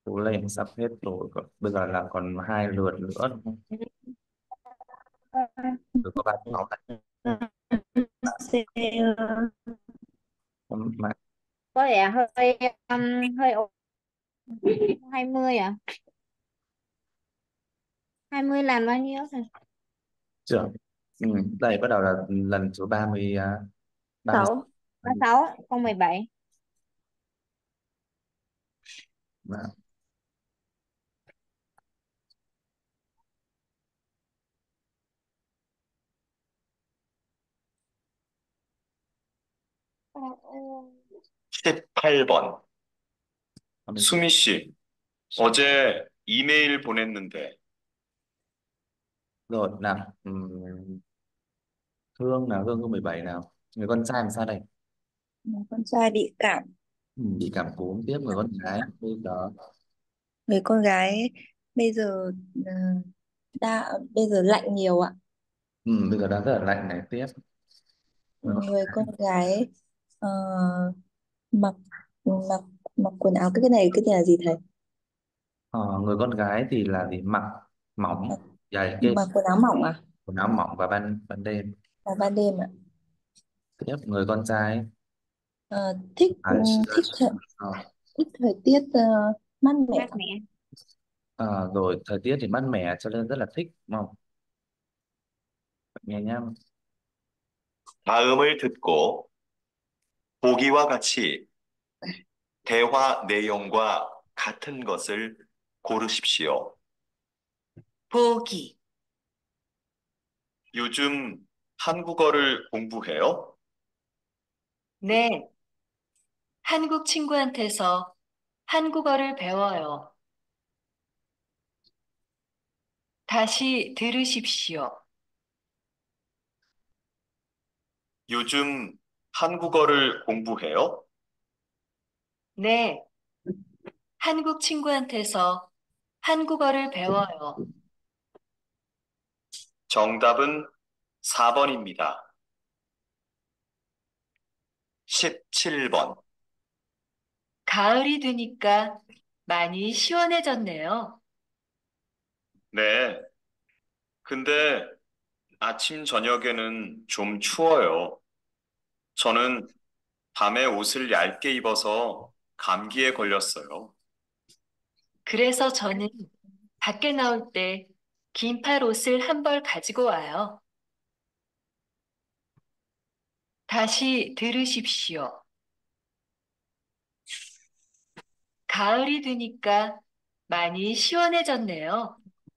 cố lên, sắp hết rồi. Bây giờ là còn hai lượt nữa đúng không? Rồi có bạn Ngọc này. Mà Có vẻ hơi hơi ổn. 20 à? 20 là bao nhiêu rồi? trưởng. Đây bắt đầu là lần số 30, 30. 6. 36 không 17. Và 18번. 30. 수미 씨, 어제 이메일 보냈는데 Rồi nào, Hương nào, Hương có 17 nào. Người con trai làm sao đây? Con trai bị cảm. Bị cảm cúm tiếp. Người con gái bây giờ Người con gái bây giờ ờ, bây giờ lạnh nhiều ạ. bây giờ đang rất là lạnh này tiếp. Người con, Người con gái ờ, mặc mặc mặc quần áo, cái này là gì thầy? người con gái thì là gì, mặc mỏng, mặc, dày kê, mặc quần áo mỏng à? quần áo mỏng và ban ban đêm. Vào ban đêm ạ. Tiếp người con trai Ờ, thích thích thời, ờ, thích thời tiết mát mẻ. Mát mẻ. rồi thời tiết thì mát mẻ cho nên rất là thích đúng không? Nghe nhá. 다음을 듣고 보기와 같이 대화 내용과 같은 것을 고르십시오. 보기. 요즘 한국어를 공부해요? 네. 한국 친구한테서 한국어를 배워요. 다시 들으십시오. 요즘 한국어를 공부해요? 네. 한국 친구한테서 한국어를 배워요. 정답은 4번입니다. 17번. 가을이 되니까 많이 시원해졌네요. 네. 근데 아침 저녁에는 좀 추워요. 저는 밤에 옷을 얇게 입어서 감기에 걸렸어요. 그래서 저는 밖에 나올 때 긴팔 옷을 한 벌 가지고 와요. 다시 들으십시오. 가을이 되니까 많이 시원해졌네요.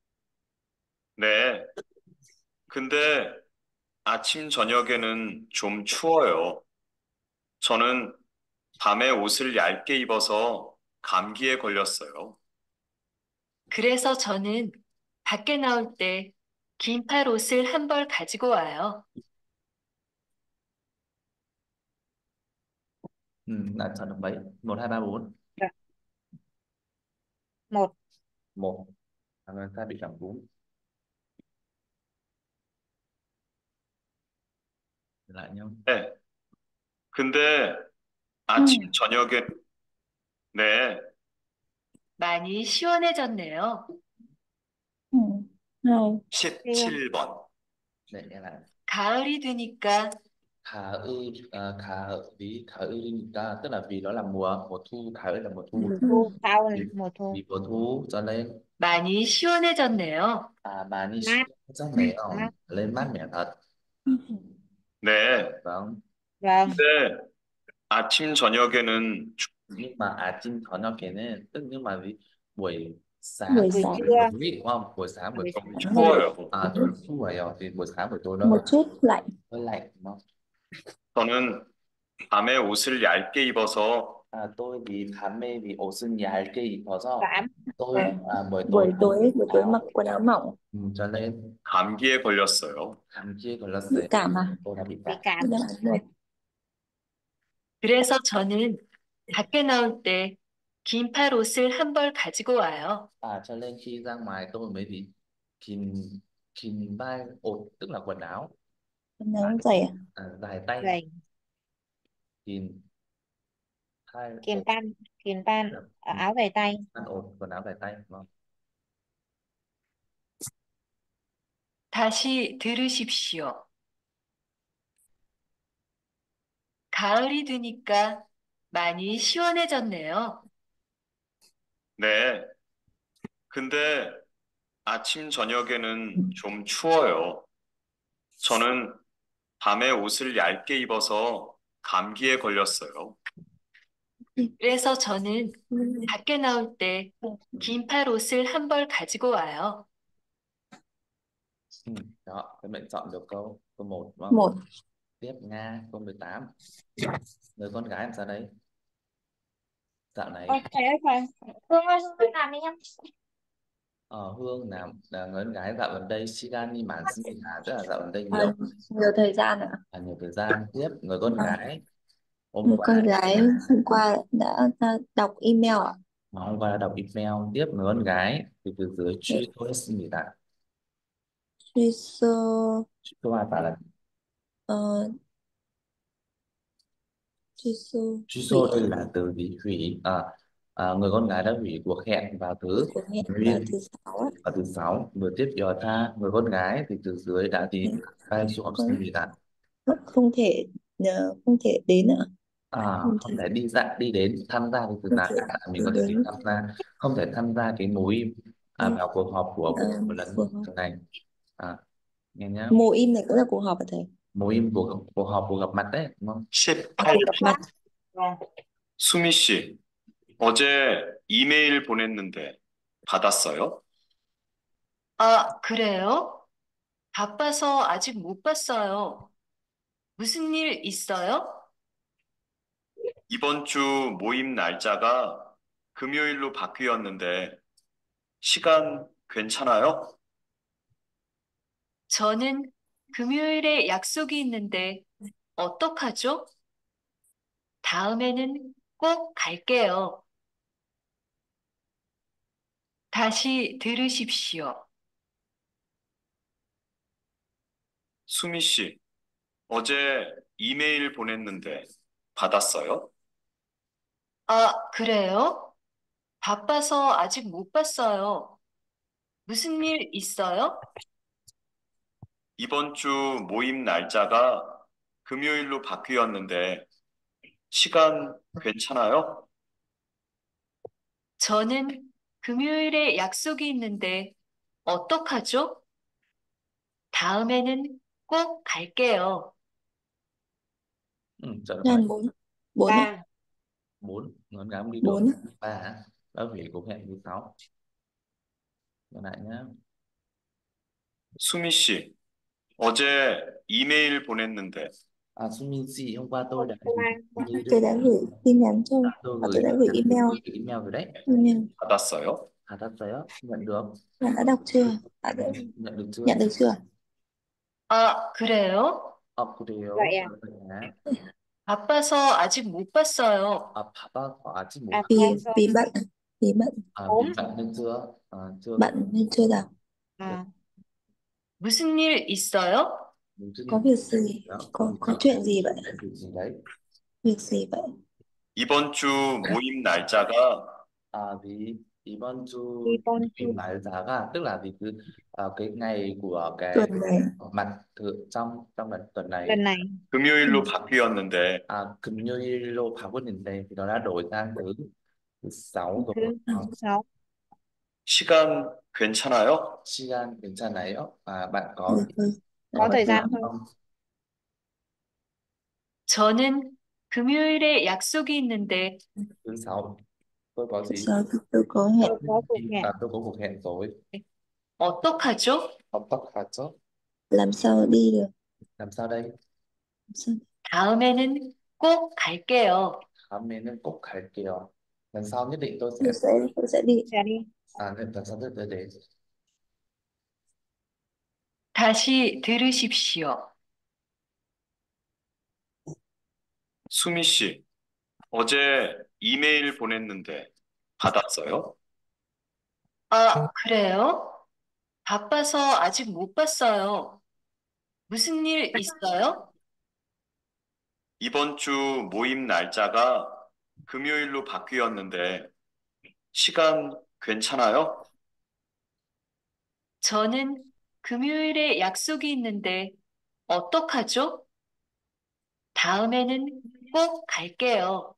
네. 근데 아침 저녁에는 좀 추워요. 저는 밤에 옷을 얇게 입어서 감기에 걸렸어요. 그래서 저는 밖에 나올 때 긴팔 옷을 한 벌 가지고 와요. Là chọn được mấy? Một, hai, ba, bốn. Rồi. 1. Một là người ta bị cảm cúm. Lại nhau. 네. 근데 Ừ. 아침 저녁에 네. 많이 시원해졌네요. Ừ. Hai. 17번. Để nghe lại. 가을이 되니까 khá ư, tức là vì nó là mùa thu, khá ư là mùa thu. Mùa thu. Sau vì, này, mùa thu. vì mùa thu cho nên 많이 시원해졌네요. 많이 Mát. rất mẻ Mát. lên mát mẻ thật. 네. Vâng. Vâng. 근데 아침 저녁에는 Nhưng mà chim thỏ nó kể nên tức nhưng mà vì buổi sáng Buổi Buổi sáng. trưa. tối đúng không, buổi sáng buổi Buổi tối sáng. 추워요. tối thu rồi thì buổi sáng buổi tối nó Một chút lạnh. hơi lạnh đúng không? 저는 밤에 옷을 얇게 입어서 Tôi thì khám mê vì ổ sưng 얇게 입어서 Cảm. tôi Ờ, buổi tối buổi tối mặc quần áo mỏng. cho nên 감기에 걸렸어요. 감기에 Bị 걸렸어요. cảm à? Tôi đã bị Bị cảm. cảm. Đáp án một. 그래서 저는 밖에 나올 때 긴팔 옷을 한 벌 가지고 와요. Cho nên khi ra ngoài tôi mới bị kìm kìm vai ột tức là quần áo Quần áo dày à? dài tay, Rồi. kìm Hai Kiềm ột, pan, kiềm pan, áo vải tay. khăn ột quần áo vải tay. Vâng. 다시 들으십시오. 가을이 되니까 많이 시원해졌네요. 네. 근데 아침 저녁에는 좀 추워요. 저는 밤에 옷을 얇게 입어서 감기에 걸렸어요. 그래서 저는 밖에 나올 때 긴팔 옷을 한 벌 가지고 와요. Đó, các bạn chọn được câu 1 đúng không? Một. Tiếp Nga câu 18. Người con gái làm sao đấy? Dạo này Thầy ơi thầy, Hương ơi, Hương làm đi em. Hương là người con gái dạo gần đây Shigani mãn sinh tức là dạo gần đây À, nhiều thời gian ạ. nhiều thời gian. Tiếp người con gái hôm Người qua con gái hôm qua đã đọc email ạ. hôm qua đã đọc email. Tiếp người con gái thì từ dưới truy tố gì ta? Truy sơ Truy tố ai phải là ờ, truy sơ truy hủy tố đây là từ gì? Hủy người con gái đã hủy cuộc hẹn vào thứ của hẹn vào nguyên thứ sáu ạ. và thứ sáu. Vừa tiếp giờ tha người con gái thì từ dưới đã đi khai số học sinh gì ta? Không thể không thể đến ạ. Không Không thể thể đi đến tham gia thì từ không nào thể chẳng hạn là mình đi có thể đi đến tham gia, không thể tham gia cái mối vào cuộc họp của lần cuộc họp. này nghe nhá. Mô im này cũng là cuộc họp hả thầy? Mối cuộc họp cuộc gặp mặt đấy đúng không? 18. Cuộc gặp mặt. 수미 씨, 어제 이메일 보냈는데 받았어요? 아, 그래요? 바빠서 아직 못 봤어요. 무슨 일 있어요? 이번 주 모임 날짜가 금요일로 바뀌었는데 시간 괜찮아요? 저는 금요일에 약속이 있는데 어떡하죠? 다음에는 꼭 갈게요. 다시 들으십시오. 수미 씨, 어제 이메일 보냈는데 받았어요? 아, 그래요? 바빠서 아직 못 봤어요. 무슨 일 있어요? 이번 주 모임 날짜가 금요일로 바뀌었는데 시간 괜찮아요? 저는 금요일에 약속이 있는데 어떡하죠? 다음에는 꼭 갈게요. Chọn được mấy? Lan 4. 4 ạ. 3. 4. Người con gái không đi được. 4 ạ. 3 đã hủy cuộc hẹn thứ 6. Còn lại nhá. 수미 씨, 어제 이메일 보냈는데 Sumin Si hôm qua tôi đã Tôi đã gửi tin nhắn cho tôi tôi đã gửi email. email rồi đấy. 받았어요? 받았어요? nhận được. Bạn đã đọc chưa? Bạn đã Nhận được chưa? nhận được chưa? 아, 그래요? 그래요. Vậy à? 바빠서 아직 못 봤어요. 바빠서 아직 못 Vì Basso. vì bận vì bận vì bận nên chưa bận nên chưa đọc. À. 무슨 일 있어요? Có việc gì? Có chuyện gì vậy? việc gì đấy. Việc gì vậy? 이번 주 모임 날짜가 vì 이번 주 이번 주 날짜가 tức là vì cái ngày của cái Tuần này mặt trong tuần này lần này 금요일로 바뀌었는데 금요일로 바꿨는데 thì nó đã đổi sang thứ sáu rồi. thứ 6. 시간 괜찮아요? 시간 괜찮아요? Bạn có Có thời gian không? không? 저는 금요일에 약속이 있는데 Thứ sáu tôi có gì? Sao tôi có hẹn Tôi có cuộc hẹn. Tôi có cuộc hẹn rồi. 어떡하죠? 어떡하죠? làm sao đi được? Làm sao đây? Làm sao? 다음에는 꼭 갈게요. 다음에는 꼭 갈게요. Lần sau nhất định tôi Tôi sẽ đi. Sẽ đi. lần sau tôi đến. 다시 들으십시오. 수미 씨, 어제 이메일 보냈는데 받았어요? 아, 그래요? 바빠서 아직 못 봤어요. 무슨 일 있어요? 이번 주 모임 날짜가 금요일로 바뀌었는데 시간 괜찮아요? 저는 금요일에 약속이 있는데 어떡하죠? 다음에는 꼭 갈게요.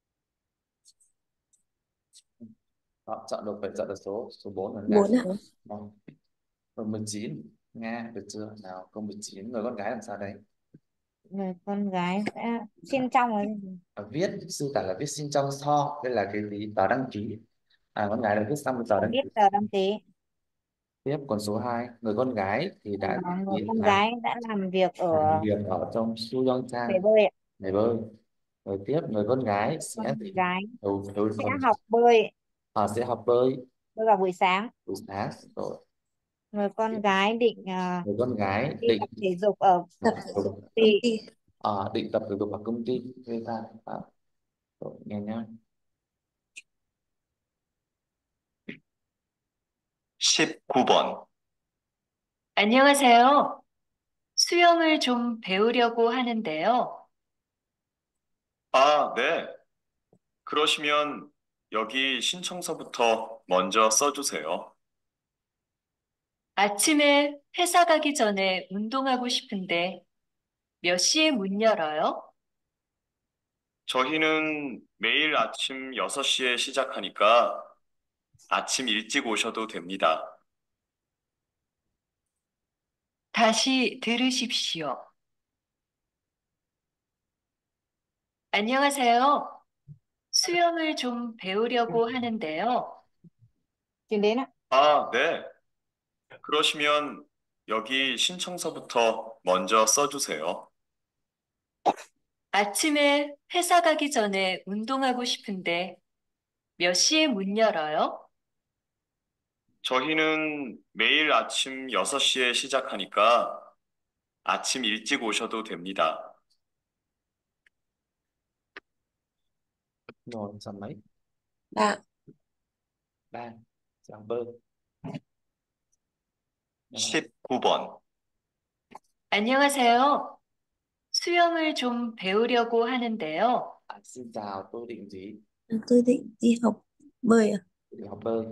Đó, chọn được, vậy chọn được số 4 là Nga. 4 à? Vâng. Câu 19 Nga được chưa? Nào, câu 19 người con gái làm sao đây? Người con gái sẽ xin trong rồi. Viết sư tả là viết xin trong so, đây là cái gì? Tờ đăng ký. Con gái là viết xong cái tờ đăng Viết ký. tờ đăng ký. Tiếp còn số 2 người con gái thì đã Người đi con làm gái đã làm việc ở việc ở trong bể Suyeongchang bơi ạ. bể bơi. Rồi tiếp người con gái Con sẽ gái đầu sẽ học bơi sẽ học bơi vào buổi sáng. buổi sáng. Rồi Người con gái định người con gái đi định tập thể dục ở Tập tập thể thể dục công ở ty. công ty. định tập thể dục ở công ty người ta. Rồi, nghe nhá. 19번. 안녕하세요. 수영을 좀 배우려고 하는데요. 아, 네. 그러시면 여기 신청서부터 먼저 써주세요. 아침에 회사 가기 전에 운동하고 싶은데 몇 시에 문 열어요? 저희는 매일 아침 6시에 시작하니까 아침 일찍 오셔도 됩니다. 다시 들으십시오. 안녕하세요. 수영을 좀 배우려고 하는데요. Chuyển đến ạ. 아, 네. 그러시면 여기 신청서부터 먼저 써주세요. 아침에 회사 가기 전에 운동하고 싶은데 몇 시에 문 열어요? 저희는 매일 아침 6시에 시작하니까 아침 일찍 오셔도 됩니다. Rồi sao mấy? 3. 3 sẽ học bơi. 19번. 안녕하세요. 수영을 좀 배우려고 하는데요. Xin chào, tôi định gì? Tôi định đi học bơi à? Định học bơi.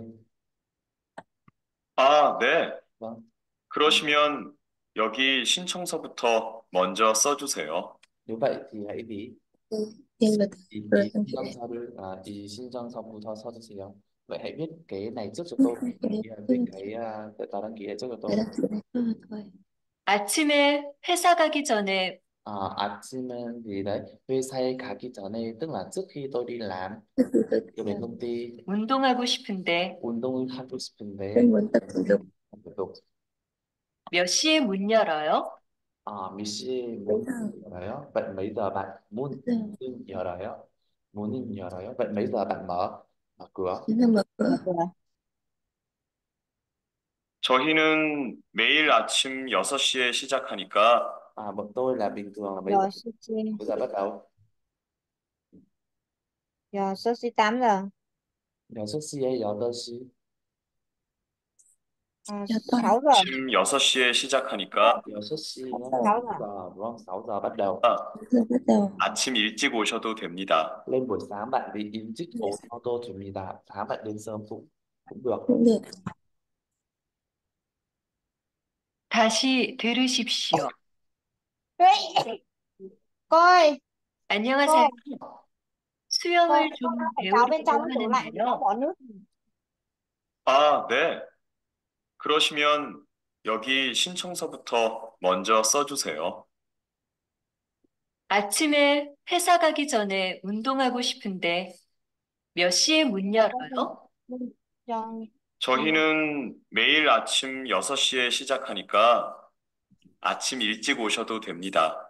아, 네. Vâng. 그러시면 여기 신청서부터 먼저 써주세요. Nếu vậy thì hãy ghi Thêm luật 이 luật đăng ký. 신청서를 이 신청서부터 써주세요. Vậy hãy viết cái này trước cho Viết tôi. Viết cái cái tờ đăng ký này trước cho tôi. cái đăng ký này thôi. 아침에 회사 가기 전에 아침은 gì đấy? 회사에 가기 전에 tức là trước khi tôi đi làm, Trước khi tôi tôi đến công ty 운동하고 싶은데 운동을 하고 싶은데 tôi muốn tập thể dục. tiếp tục. 몇 시에 문 열어요? 몇 시에 Bây muốn giờ 열어요? Vậy mấy giờ bạn muốn 열어요? muốn 열어요? Vậy mấy giờ bạn mở cửa? chúng ta mở cửa. Mở cửa. 저희는 매일 아침 6시에 시작하니까 Bọn tôi là bình thường là mấy Rồi sushi. giờ bắt đầu? Rồi sushi 8 giờ. 6시에 8시. 6 giờ. 아침 6시에 시작하니까 6시는 6 giờ. đúng không? 6 giờ bắt đầu. Giờ bắt đầu. 아침 일찍 오셔도 됩니다. Lên buổi sáng bạn đi 일찍 오셔도 됩니다. Sáng bạn đến sớm cũng được. Cũng được. 다시 들으십시오. Coi. 안녕하세요. 수영을 좀 Cháu bên trong 배우려고 tủ lạnh có 하는데요. bỏ nước. 아, 네. 그러시면 여기 신청서부터 먼저 써주세요. 아침에 회사 가기 전에 운동하고 싶은데 몇 시에 문 열어요? Cho 저희는 매일 아침 6시에 시작하니까 아침 일찍 오셔도 됩니다.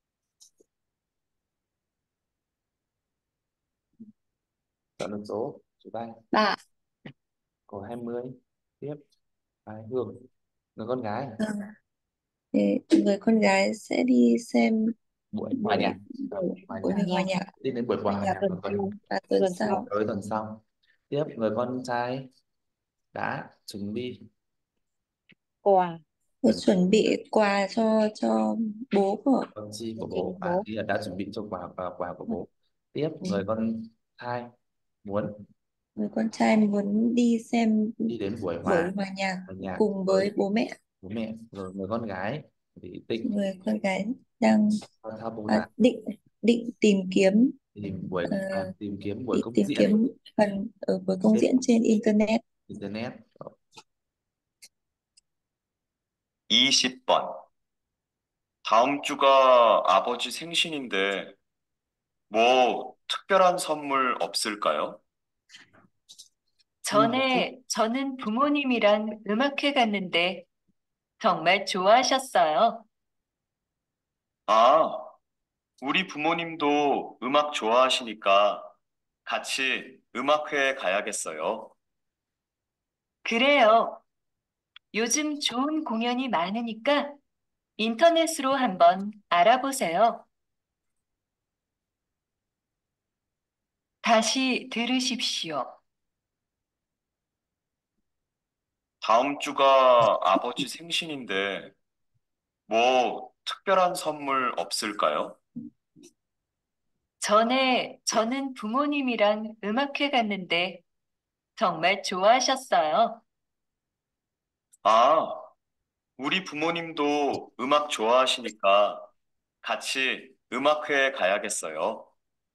Chọn được số 3. 3. Câu 20. Tiếp. Hương. Người con gái. Thì người con gái sẽ đi xem Buổi hòa nhạc. buổi hòa nhạc Đi đến buổi hòa nhạc và tuần sau. tới tuần sau. Tiếp người con trai đã chuẩn bị quà. Tôi chuẩn bị quà cho bố của con chi của bố. Ý là đã chuẩn bị cho quà của bố. Tiếp người con trai muốn Người con trai muốn đi xem đi đến buổi buổi hòa nhạc hòa nhạc cùng với với bố mẹ. bố mẹ. Rồi người con gái thì định Người con gái đang theo bố đã định định tìm kiếm ờ, tìm kiếm buổi đi công tìm diễn kiếm phần ở buổi công trên diễn trên internet. internet. 20번. 다음 주가 아버지 생신인데, 뭐, 특별한 선물 없을까요? 저는 부모님이랑 음악회 갔는데 정말 좋아하셨어요. 아, 우리 부모님도 음악 좋아하시니까 같이 음악회에 가야겠어요. 그래요. 요즘 좋은 공연이 많으니까 인터넷으로 한번 알아보세요. 다시 들으십시오. 다음 주가 아버지 생신인데, 뭐, 특별한 선물 없을까요? 저는 부모님이랑 음악회 갔는데 정말 좋아하셨어요. 아, 우리 부모님도 음악 좋아하시니까 같이 음악회에 가야겠어요.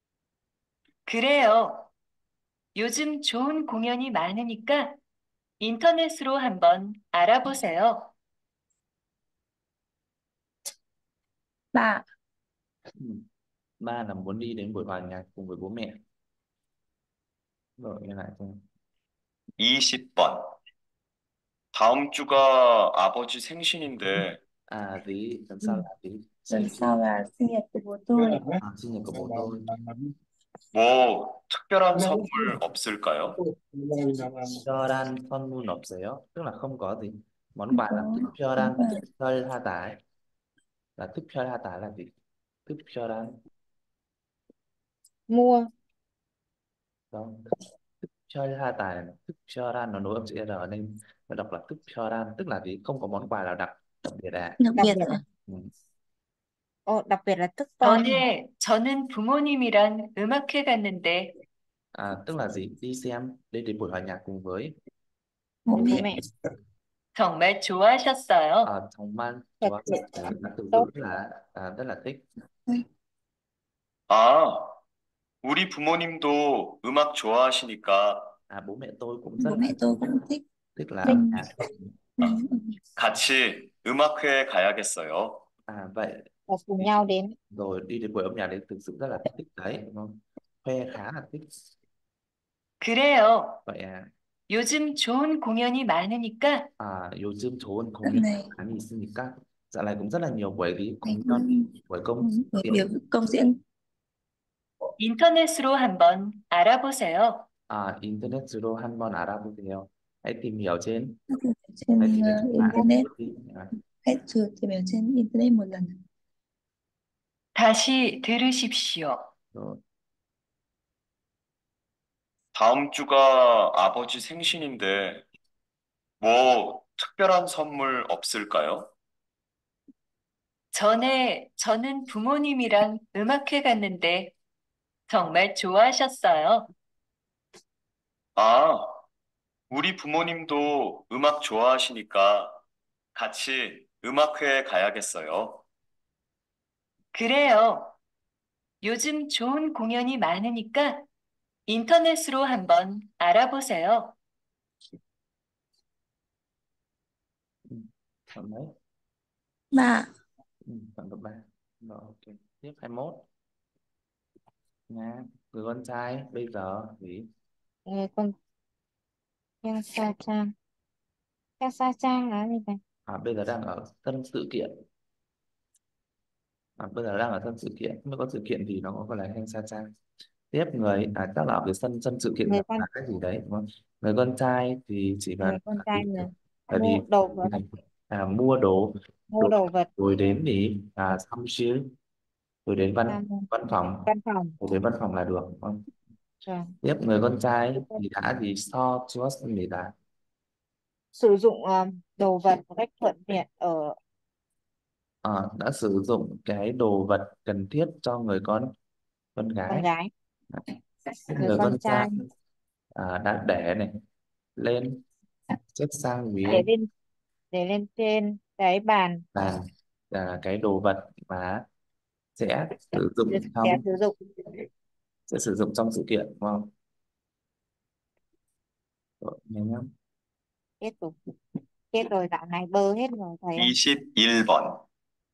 그래요. 요즘 좋은 공연이 많으니까 인터넷으로 한번 알아보세요. Ba, Ừ. Ba là muốn đi đến buổi hòa nhạc cùng với bố mẹ. Rồi nghe lại xem. 20번. 다음 주가 아버지 생신인데, Tí lần sau là tí lần sinh sau là sinh nhật của bố tôi. sinh nhật của bố tôi. 뭐, 특별한 선물 없을까요? 특별한 선물 없어요? Tức là không có gì. Món Không quà là có 특별한 quà. 특별하다. Là 특별하다 là gì? 특별한 Mua. không? 특별하다 là 특별한 nó nối âm chữ R nên phải đọc là 특별한, tức là gì? Không có món quà nào đặc biệt à? Đặc Đặc biệt biệt à? à? Ừ. Đặc biệt là 특별. 저는 부모님이랑 음악회 갔는데 Tức là gì? Đi xem, đi đến buổi hòa nhạc cùng với Bố Bố mẹ. mẹ. 정말 좋아하셨어요. 정말 Thật 좋아. sự Là từ tốt. ngữ là rất là thích. 아, 우리 부모님도 음악 좋아하시니까 Bố mẹ tôi cũng rất Bố là mẹ tôi cũng thích. thích là Thích. âm nhạc. Ừ. 같이 음악회에 가야겠어요. Vậy Và cùng nhau đến. rồi đi đến buổi âm nhạc đấy thực sự rất là thích đấy, đúng không? Khoe khá là thích. 그래요. Vậy 요즘 좋은 공연이 많으니까 요즘 좋은 Dạo 공연 này 많이 있으니까 dạo này cũng rất là nhiều buổi mình 공연, buổi công buổi diễn. biểu công diễn. 인터넷으로 한번 알아보세요. 인터넷으로 한번 알아보세요. Hãy tìm hiểu trên Trên hãy tìm hiểu trên mạng internet. một tí. Hãy thử tìm hiểu trên internet một lần. 다시 들으십시오. Rồi. 다음 주가 아버지 생신인데, 뭐, 특별한 선물 없을까요? 저는 부모님이랑 음악회 갔는데 정말 좋아하셨어요. 아, 우리 부모님도 음악 좋아하시니까 같이 음악회에 가야겠어요. 그래요. 요즘 좋은 공연이 많으니까 인터넷으로 한번 알아보세요. Khoảng mấy? Ba, Khoảng cấp 3. Rồi, ok. Tiếp 21 nha. Người con trai bây giờ thì Người con Keng Sa Trang. Keng Sa Trang là gì vậy? bây giờ đang ở sân sự kiện. Bây giờ đang ở sân sự kiện, không biết có sự kiện thì nó có gọi là Heng Sa Trang. Tiếp người chắc là ở cái sân sân sự kiện Người là con cái gì đấy, đúng không? Người con trai thì chỉ người cần con trai là tại mua vì đồ vật. mua đồ Mua đồ vật. rồi đến thì samuel, rồi đến văn Tham văn phòng, văn phòng. rồi đến văn phòng là được, đúng không? Rồi. Tiếp người con trai thì đã gì so just người ta Sử dụng đồ vật một cách thuận tiện ở đã sử dụng cái đồ vật cần thiết cho người con con gái. gái. Người Người con con trai trai đã để này lên xếp sang để ghế lên để lên trên cái bàn bàn cái đồ vật mà sẽ sử dụng sẽ trong sử dụng. sự kiện đúng không? Rồi, nhanh lắm. Hết rồi, hết rồi, dạo này bơ hết rồi thầy ơi. 21번.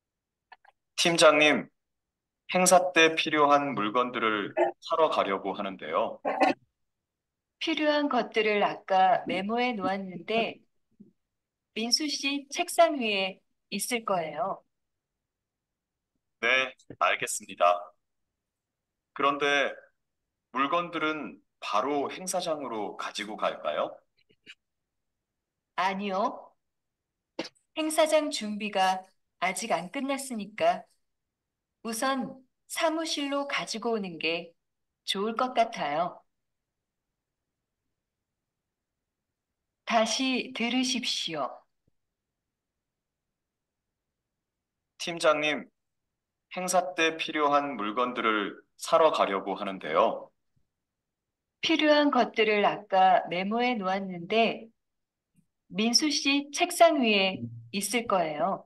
팀장님, 행사 때 필요한 물건들을 사러 가려고 하는데요. 필요한 것들을 아까 메모해 놓았는데 민수 씨 책상 위에 있을 거예요. 네, 알겠습니다. 그런데 물건들은 바로 행사장으로 가지고 갈까요? 아니요. 행사장 준비가 아직 안 끝났으니까 우선 사무실로 가지고 오는 게 좋을 것 같아요. 다시 들으십시오. 팀장님, 행사 때 필요한 물건들을 사러 가려고 하는데요. 필요한 것들을 아까 메모해 놓았는데 민수 씨 책상 위에 있을 거예요.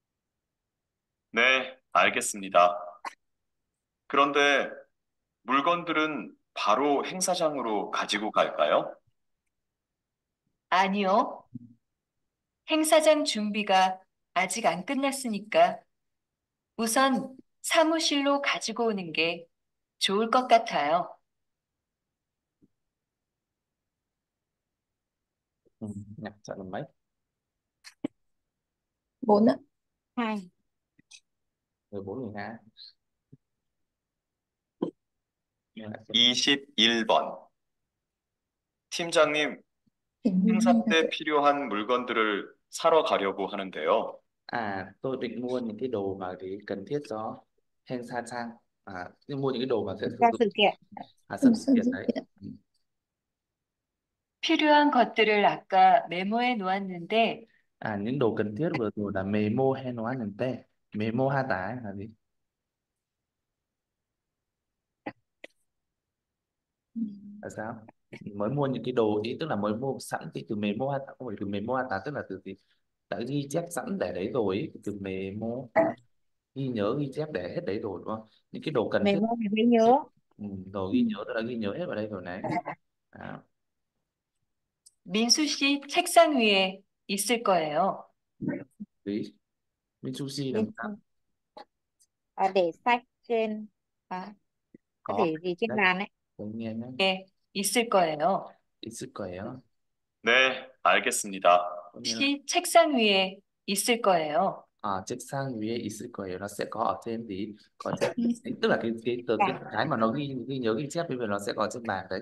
네, 알겠습니다. 그런데 물건들은 바로 행사장으로 가지고 갈까요? 아니요. 행사장 준비가 아직 안 끝났으니까 우선 사무실로 가지고 오는 게 좋을 것 같아요. Nhạc chọn là mấy? 4 ạ. 2. 14 12. Nghe lại xem. 21번. 팀장님, Hình như 행사 hay là 때 필요한 물건들을 사러 가려고 하는데요. Tôi định mua những cái đồ mà cái cần thiết cho Heng Sa Trang. Nhưng mua những cái đồ mà sẽ sử Cho dụng sự kiện. sân sự sân kiện sự đấy. kiện. Ừ. 필요한 것들을 아까 메모해 놓았는데 Những đồ cần thiết vừa rồi là memo hay nói nhận tê. Memo ha tải là gì? Ừ. Là sao? Mới mua những cái đồ ý tức là mới mua sẵn cái từ memo ha tải, không phải từ memo ha tải tức là từ gì? Đã ghi chép sẵn để đấy rồi ý. Từ memo ghi nhớ ghi chép để hết đấy rồi đúng không? Những cái đồ cần thiết. Mình mua mình mới nhớ. Rồi Ừ. ghi nhớ tôi đã ghi nhớ hết vào đây rồi này. À, 민수 씨 책상 위에 있을 거예요. tí Mitsushi là Mình sao? để sách trên Có để gì trên đấy, bàn ấy. tôi nghe nhé. 에 있을 거예요. 있을 거예요. 네, 알겠습니다. Có nghĩa là 씨 책상 위에 있을 거예요. 책상 위에 있을 거예요. Nó sẽ có ở trên tí, có trên, Ừ. tức là cái từ Dạ. cái mà nó ghi nhớ ghi chép bây giờ nó sẽ có trên bàn đấy.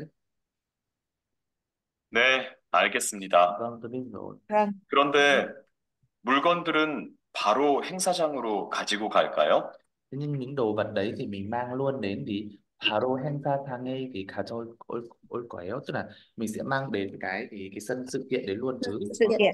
네, 알겠습니다. Vâng, tôi biết rồi. Vâng. 그런데 물건들은 바로 행사장으로 가지고 갈까요? Thế nhưng những đồ vật đấy thì mình mang luôn đến thì 바로 행사장에 thì 가져올 올 거예요. Tức là mình sẽ mang đến cái sân sự kiện đấy luôn chứ. Sự kiện.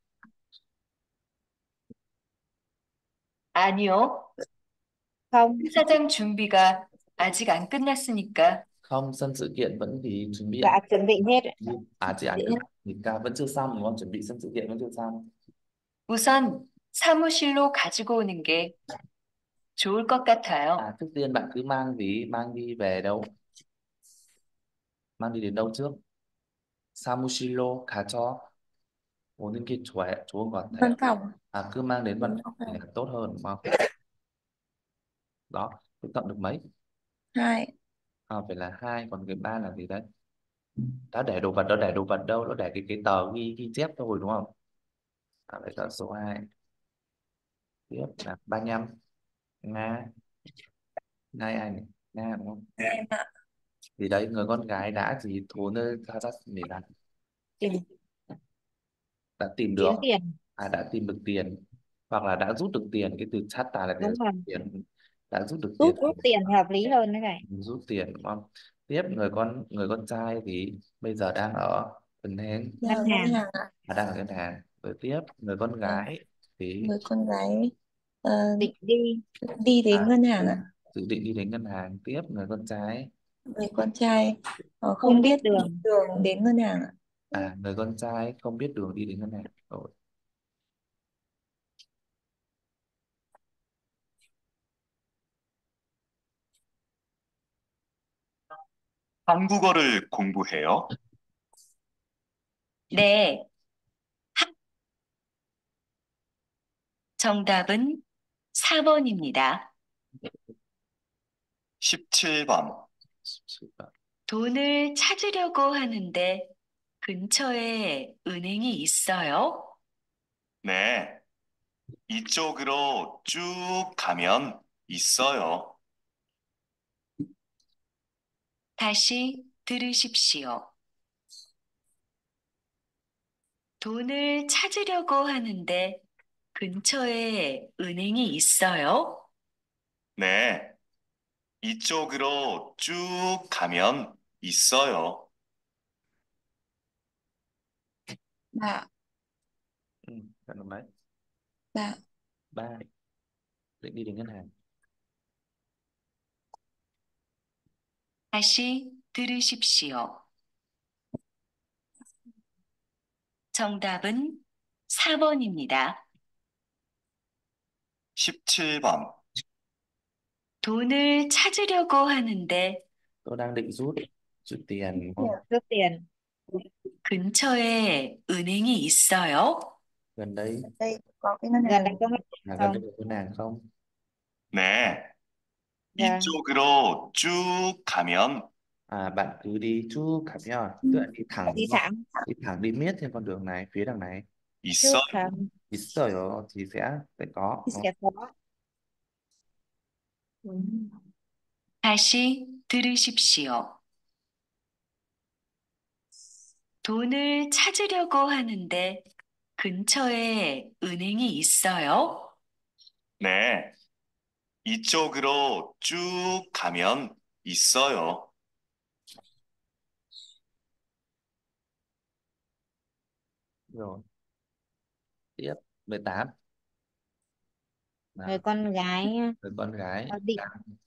아니요. Không. 행사장 준비가 아직 안 끝났으니까 Không, sân sự kiện vẫn thì chuẩn bị Đã chuẩn bị hết. chỉ ăn thì ca vẫn chưa xong đúng không? Chuẩn bị sân sự kiện vẫn chưa xong. 우선 사무실로 가지고 오는 게 좋을 것 같아요. Trước tiên bạn cứ mang đi về đâu? Mang đi đến đâu trước? 사무실로 가져 오는 게 좋은 것 같아요. Văn phòng. Cứ mang đến văn Văn phòng thì phòng. là tốt hơn đúng không? Đó, tôi chọn được mấy? 2. Phải là 2, còn cái 3 là gì đấy? Đã để đồ vật, đó để đồ vật đâu? Nó để cái tờ ghi chép thôi đúng không? Phải chọn số 2. Tiếp là 35. Nga. Nga ai này? Nga đúng không? Em ạ. Thì đấy, người con gái đã gì thốn là Tìm đã tìm được, kiếm tiền. đã tìm được tiền hoặc là đã rút được tiền. Cái từ chat là để Đúng rút rồi. tiền, đã rút được tiền, Rút tiền thì hợp lý hơn đấy này. rút tiền đúng không? Tiếp người con trai thì bây giờ đang ở ngân hàng, Ngân Ngân hàng. hàng ạ. đang ở ngân hàng. Rồi tiếp người con Vâng. gái thì Người con gái Định đi đi đến ngân hàng ạ. dự định đi đến ngân hàng. Tiếp người con trai Người con trai Không không biết biết đi đường. đường đến ngân hàng ạ. Người con trai không biết đường đi đến ngân hàng. Rồi. 한국어를 공부해요? 네, 정답은 4번입니다. 17번. 돈을 찾으려고 하는데 근처에 은행이 있어요? 네, 이쪽으로 쭉 가면 있어요. 다시 들으십시오. 돈을 찾으려고 하는데 근처에 은행이 있어요? 네, 이쪽으로 쭉 가면 있어요. Dạ, Bạn là mấy? dạ, 3. Định đi đến ngân hàng. 다시 들으십시오. 정답은 4번입니다. 17번. 돈을 찾으려고 하는데 Tôi đang định rút tiền đúng không? Rút tiền. 근처에 은행이 있어요? Gần đây đây có cái ngân Gần đây hàng. có ngân là hàng gần đây không? có ngân hàng không? 네, Vâng. 이쪽으로 쭉 가면 Bạn cứ đi chút Camion, tức là đi thẳng Đi đúng không? thẳng. Đi thẳng đi miết trên con đường này, phía đằng này. Trước 있어요. thẳng 있어요 thì sẽ có thì đúng sẽ không? có. 다시 들으십시오. 돈을 찾으려고 하는데 근처에 은행이 있어요? 네, 이쪽으로 쭉 가면 있어요. Rồi, tiếp 18 Người là con gái người con gái định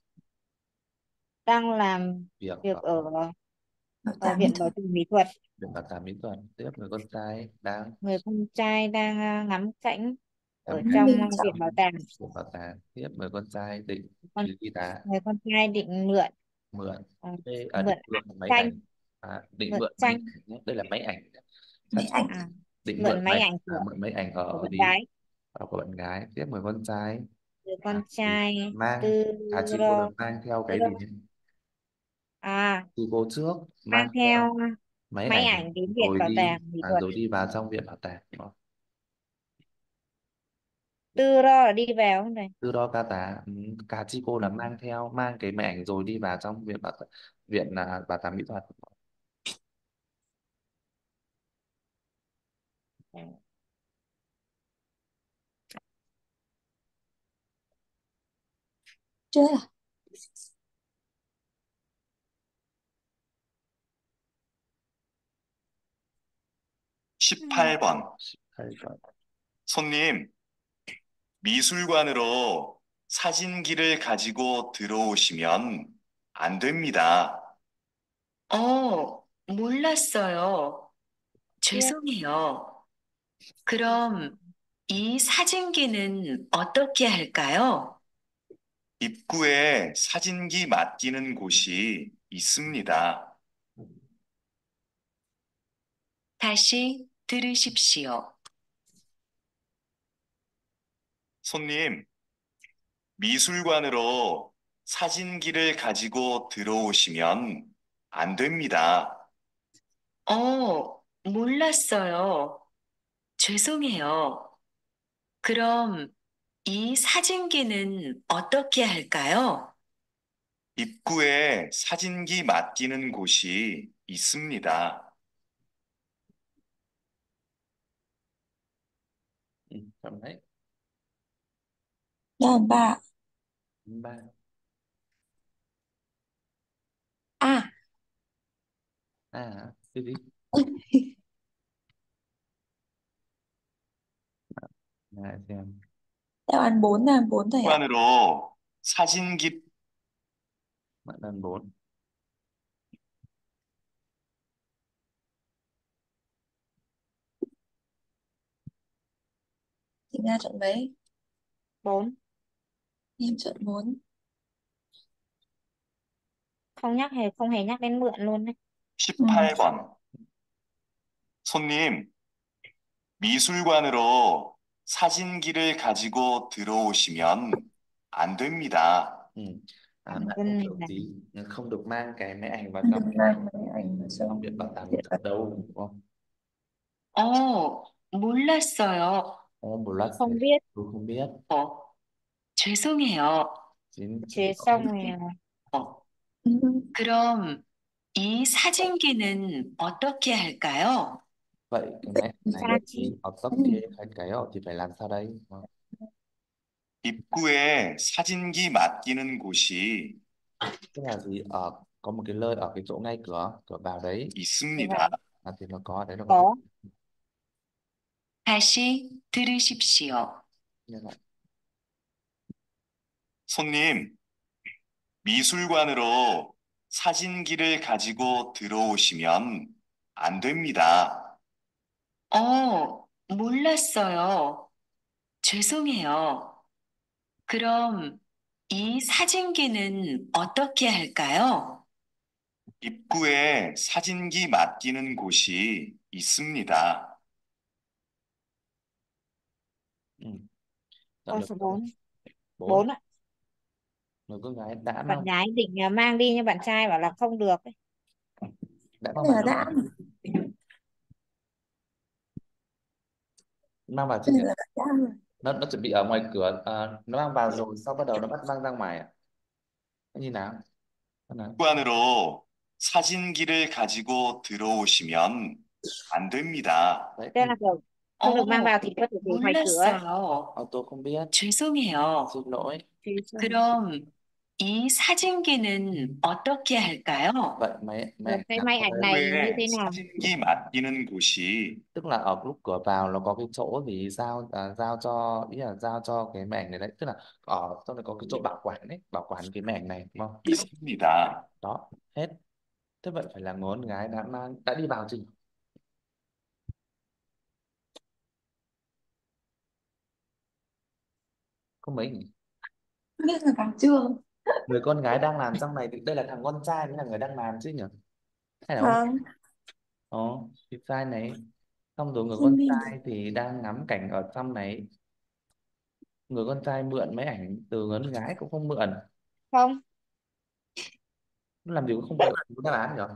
đang làm việc việc ở ở Bảo ở tàng mỹ viện bảo thuật. tàng mỹ thuật. viện bảo tàng mỹ thuật. Tiếp người con trai đang Người con trai đang ngắm cảnh ở ngắm cảnh trong Bên viện trong bảo tàng. viện bảo tàng. Tiếp người con trai định Con đi đá người con trai định mượn mượn mượn định mượn máy tranh, ảnh. Định mượn mượn máy tranh, ảnh nhé. Đây là máy ảnh chắc máy ảnh. à, định mượn máy ảnh mượn máy ảnh của ở bạn đi gái. của bạn gái. Tiếp người con trai Người con thì trai mang tư chị cô rô, được mang theo tư cái gì rô- nhỉ? à Chị cô trước mang mang theo theo máy máy ảnh ảnh đến viện bảo tàng mỹ thuật. rồi đi vào trong viện bảo tàng đúng không? Tư rô là đi vào không này? Từ đó cả chị cô Ừ. là mang cái máy ảnh rồi đi vào trong viện bảo tàng mỹ thuật. Chưa à? 18번. 18번. 손님, 미술관으로 사진기를 가지고 들어오시면 안 됩니다. 몰랐어요. Tiếp. 죄송해요. 그럼 이 사진기는 어떻게 할까요? 입구에 사진기 맡기는 곳이 있습니다. 다시 들으십시오. 손님, 미술관으로 사진기를 가지고 들어오시면 안 됩니다. 몰랐어요. 죄송해요. 그럼 이 사진기는 어떻게 할까요? 입구에 사진기 맡기는 곳이 있습니다. Chọn đấy. Đáp án ba. 3. À, Cái gì? Xem đáp án 4 thầy ạ. 미술관으로 사진기 bạn lần 4. Nga chọn mấy? 4. Em chọn 4. Không hề nhắc đến mượn luôn đấy. 18번. 손님, 미술관으로 사진기를 가지고 들어오시면 안 됩니다. Ừ. Cảm Bạn không ơn được này. gì, không được mang cái máy ảnh vào Anh trong đừng mang máy ảnh vào trong trong viện bảo tàng mỹ viện thuật bảo đâu, đúng không? 몰랐어요. Một lát sẽ Không biết. tôi không biết. 죄송해요. Xin Chứ lỗi. xong rồi 어, tàng. 그럼 이 사진기는 어떻게 할까요? Vậy cái máy ảnh này xa thì chi. 어떻게 할까요? Thì phải làm sao đây? Đúng không? 입구에 사진기 맡기는 곳이 Tức là gì? Có một cái nơi ở cái chỗ ngay cửa cửa vào đấy Thế 있습니다. vậy. thì nó có đấy, nó có cái Có. 다시 들으십시오. như vậy. 손님, 미술관으로 사진기를 가지고 들어오시면 안 됩니다. 몰랐어요. 죄송해요. 그럼 이 사진기는 어떻게 할까요? 입구에 사진기 맡기는 곳이 있습니다. Ừ. Câu Chọn được số không? 4. 4. 4 ạ. Người con gái đã Bạn mang gái định mang đi nhưng bạn trai bảo là không được ấy. đã Cái mang này vào là đâu? đã. Mang vào chứ Cái nhỉ? này là đã. Nó chuẩn bị ở ngoài cửa, nó mang vào rồi sau bắt đầu nó bắt mang ra ngoài à? Nó như nào? Nó nào? 미술관으로 사진기를 가지고 들어오시면 안 됩니다. Đấy Tức thì là kiểu không được mang vào thì có thể để ngoài cửa ấy. 몰랐어요. tôi không biết, 죄송해요. xin lỗi. Chứ xong. 그럼 이 사진기는 어떻게 할까요? Vậy máy máy Rồi ảnh cái làm máy sao ảnh đấy? này như 입구에 thế nào? 사진기 맡기는 곳이 Tức là ở lúc cửa vào nó có cái chỗ thì giao cho, ý là giao cho cái máy ảnh này đấy, tức là ở trong này có cái chỗ bảo quản đấy, bảo quản cái máy ảnh này đúng không? 있습니다. Đó, hết. Thế vậy phải là người con gái đã đi vào chứ? Không mấy nhỉ? Không biết là vào chưa? Người con gái đang làm trong này thì đây là thằng con trai mới là người đang làm chứ nhỉ? Hay là ông? Vâng. Ồ, cái trai này. Xong rồi người con Xin mình. trai thì đang ngắm cảnh ở trong này. Người con trai mượn máy ảnh từ người con gái cũng không mượn. Không. Nó làm gì có không mượn đáp án nhỉ?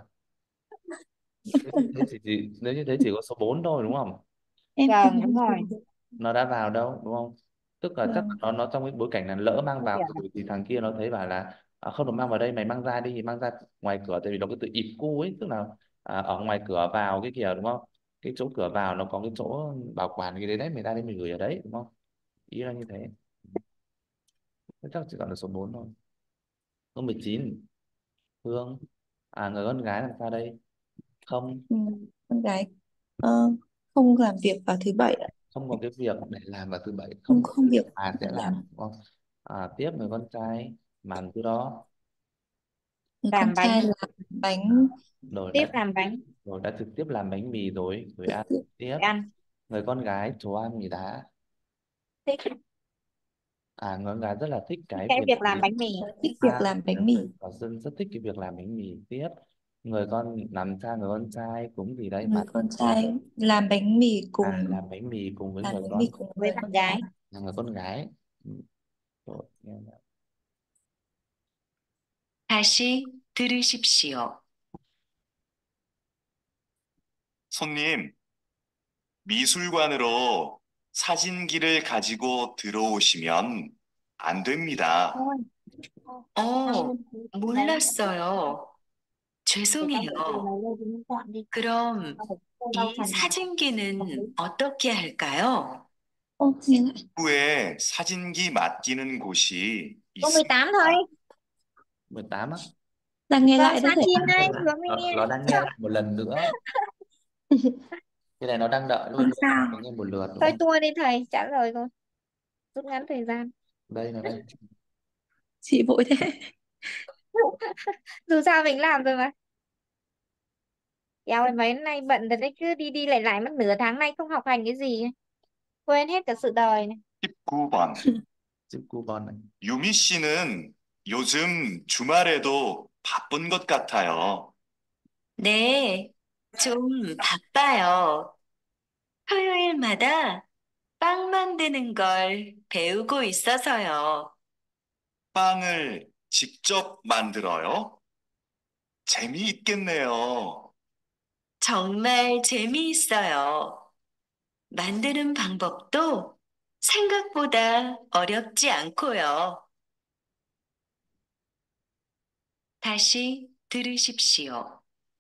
Nếu như thế chỉ có số 4 thôi đúng không? Em Vâng, không đúng rồi. Nó đã vào đâu đúng không? Tức là chắc là vâng. nó trong cái bối cảnh là lỡ mang Không vào hiểu này. rồi thì thằng kia nó thấy bảo là không được mang vào đây, mày mang ra đi, mang ra ngoài cửa, tại vì nó có từ ịp cu ấy, tức là ở ngoài cửa vào cái kia đúng không? Cái chỗ cửa vào nó có cái chỗ bảo quản cái đấy đấy, mày ra đây mày gửi ở đấy đúng không? Ý là như thế. Thế chắc chỉ còn là số 4 thôi. Câu 19. Hương, người con gái làm sao đây? Không, Ừ, con gái không làm việc vào thứ bảy ạ. không có cái việc để làm vào thứ bảy, không Không có không việc việc mà để sẽ làm làm. đúng không? Tiếp người con trai màn thứ đó Người con Làm bánh. trai làm bánh. rồi Tiếp đã làm bánh. rồi đã trực tiếp làm bánh mì rồi Trực ăn tiếp tiếp. Ăn. Người con gái chú ăn mì đá. Thích Người con gái rất là thích cái cái việc việc làm gì? bánh mì. thích việc làm bánh mì. Và Dân rất thích cái việc làm bánh mì. Tiếp người con làm cha người con trai cũng gì đấy Người mà con trai làm bánh mì cùng làm bánh mì cùng với làm người bánh mì con cùng Với người bạn con gái. gái. là người con gái. Ừ, rồi, nghe nào. 다시 들으십시오. 손님, 미술관으로 사진기를 가지고 들어오시면 안 됩니다. Thôi. 몰랐어요. Để tao 죄송해요. tự từ này lên thì mình chọn đi. 그럼 Tao phải không đau 이 thành nào. 사진기는 어떻게 할까요? Ô, nhìn lại. 입구에 사진기 맡기는 곳이 Câu 18 있습니다. thôi. 18 á. Đang nghe Vâng, lại xa đấy thầy. chín đấy, vừa mới nghe. Nó đang nghe lại một lần nữa, cái này nó đang đợi luôn Không nữa, sao. nghe một lượt đúng Thôi không? tua đi thầy, trả lời thôi. Rút ngắn thời gian. Đây là đây. Chị vội thế. Dù sao mình làm rồi mà. Eo ơi, mấy nay bận thật đấy, cứ đi đi lại lại mất nửa tháng nay không học hành cái gì. Quên hết cả sự đời này. 19번. 19번 này. 유미 씨는 요즘 주말에도 바쁜 것 같아요. 네, 좀 바빠요. 토요일마다 빵 만드는 걸 배우고 있어서요. 빵을 직접 만들어요? 재미있겠네요. 정말 재미있어요. 만드는 방법도 생각보다 어렵지 않고요. 다시 들으십시오.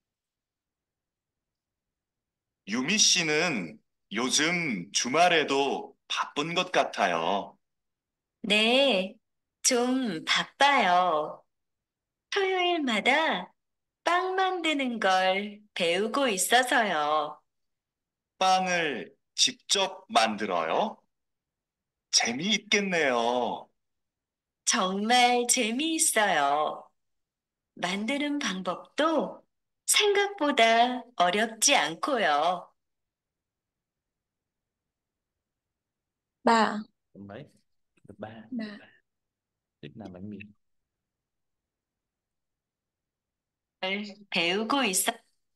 유미 씨는 요즘 주말에도 바쁜 것 같아요. 네, 좀 바빠요. 토요일마다 빵 만드는 걸 배우고 있어서요. 빵을 직접 만들어요? 재미있겠네요. 정말 재미있어요. 만드는 방법도 생각보다 어렵지 않고요. Ba. Được mấy? Được 3. Ba. Thích làm bánh mì. 배우고 있어.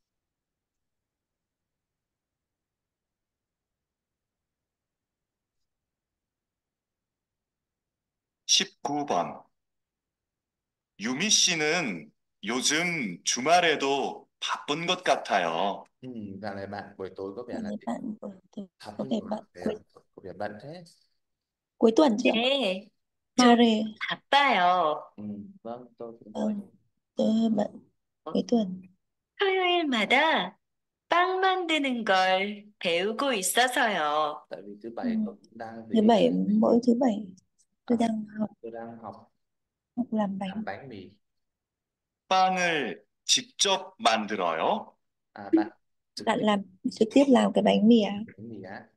19번. 유미 씨는 요즘 주말에도 바쁜 것 같아요. Dạo này bạn buổi tối có vẻ Dạo là này bạn học có không vẻ có bận vẻ, cuối có vẻ bận thế. cuối tuần chị ạ. 네, 좀 Mare. 바빠요. Vâng, tôi cũng vậy. Vâng, tôi hơi bận cuối tuần. 토요일마다 빵 만드는 걸 배우고 있어서요. Tại vì thứ Ừ. bảy tôi cũng đang Thứ vì bảy, mỗi thứ bảy tôi đang tôi đang học học làm làm bánh. bánh mì. 빵을 직접 만들어요? Bạn trực Bạn tiếp làm trực tiếp làm cái bánh mì à? bánh mì á.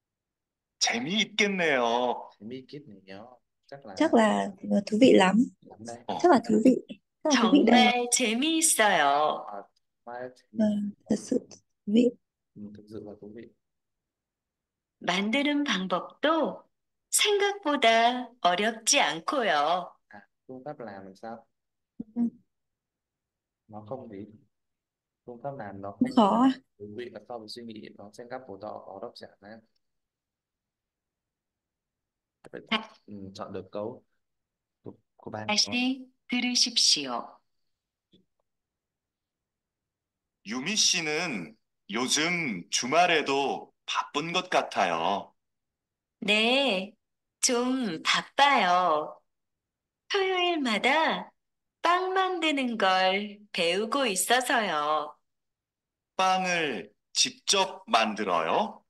재미있겠네요. 재미있겠네요. Chắc Chắc là là thú vị lắm. lắm đây. Chắc là thú vị. Chắc là thú vị đây. 정말 재미있어요. Mai Vâng, thật sự thú vị. thực sự là thú vị. 만드는 방법도 생각보다 어렵지 않고요. Phương pháp làm sao? Ừ. Nó không gì. Phương pháp làm nó Không không khó à? thú vị là so với suy nghĩ nó sẽ gấp của tọ có độc giả này. Phải chọn được câu của bạn. 다시 들으십시오. 유미 씨는 요즘 주말에도 바쁜 것 같아요. 네, 좀 바빠요. 토요일마다 빵 만드는 걸 배우고 있어서요. 빵을 직접 만들어요?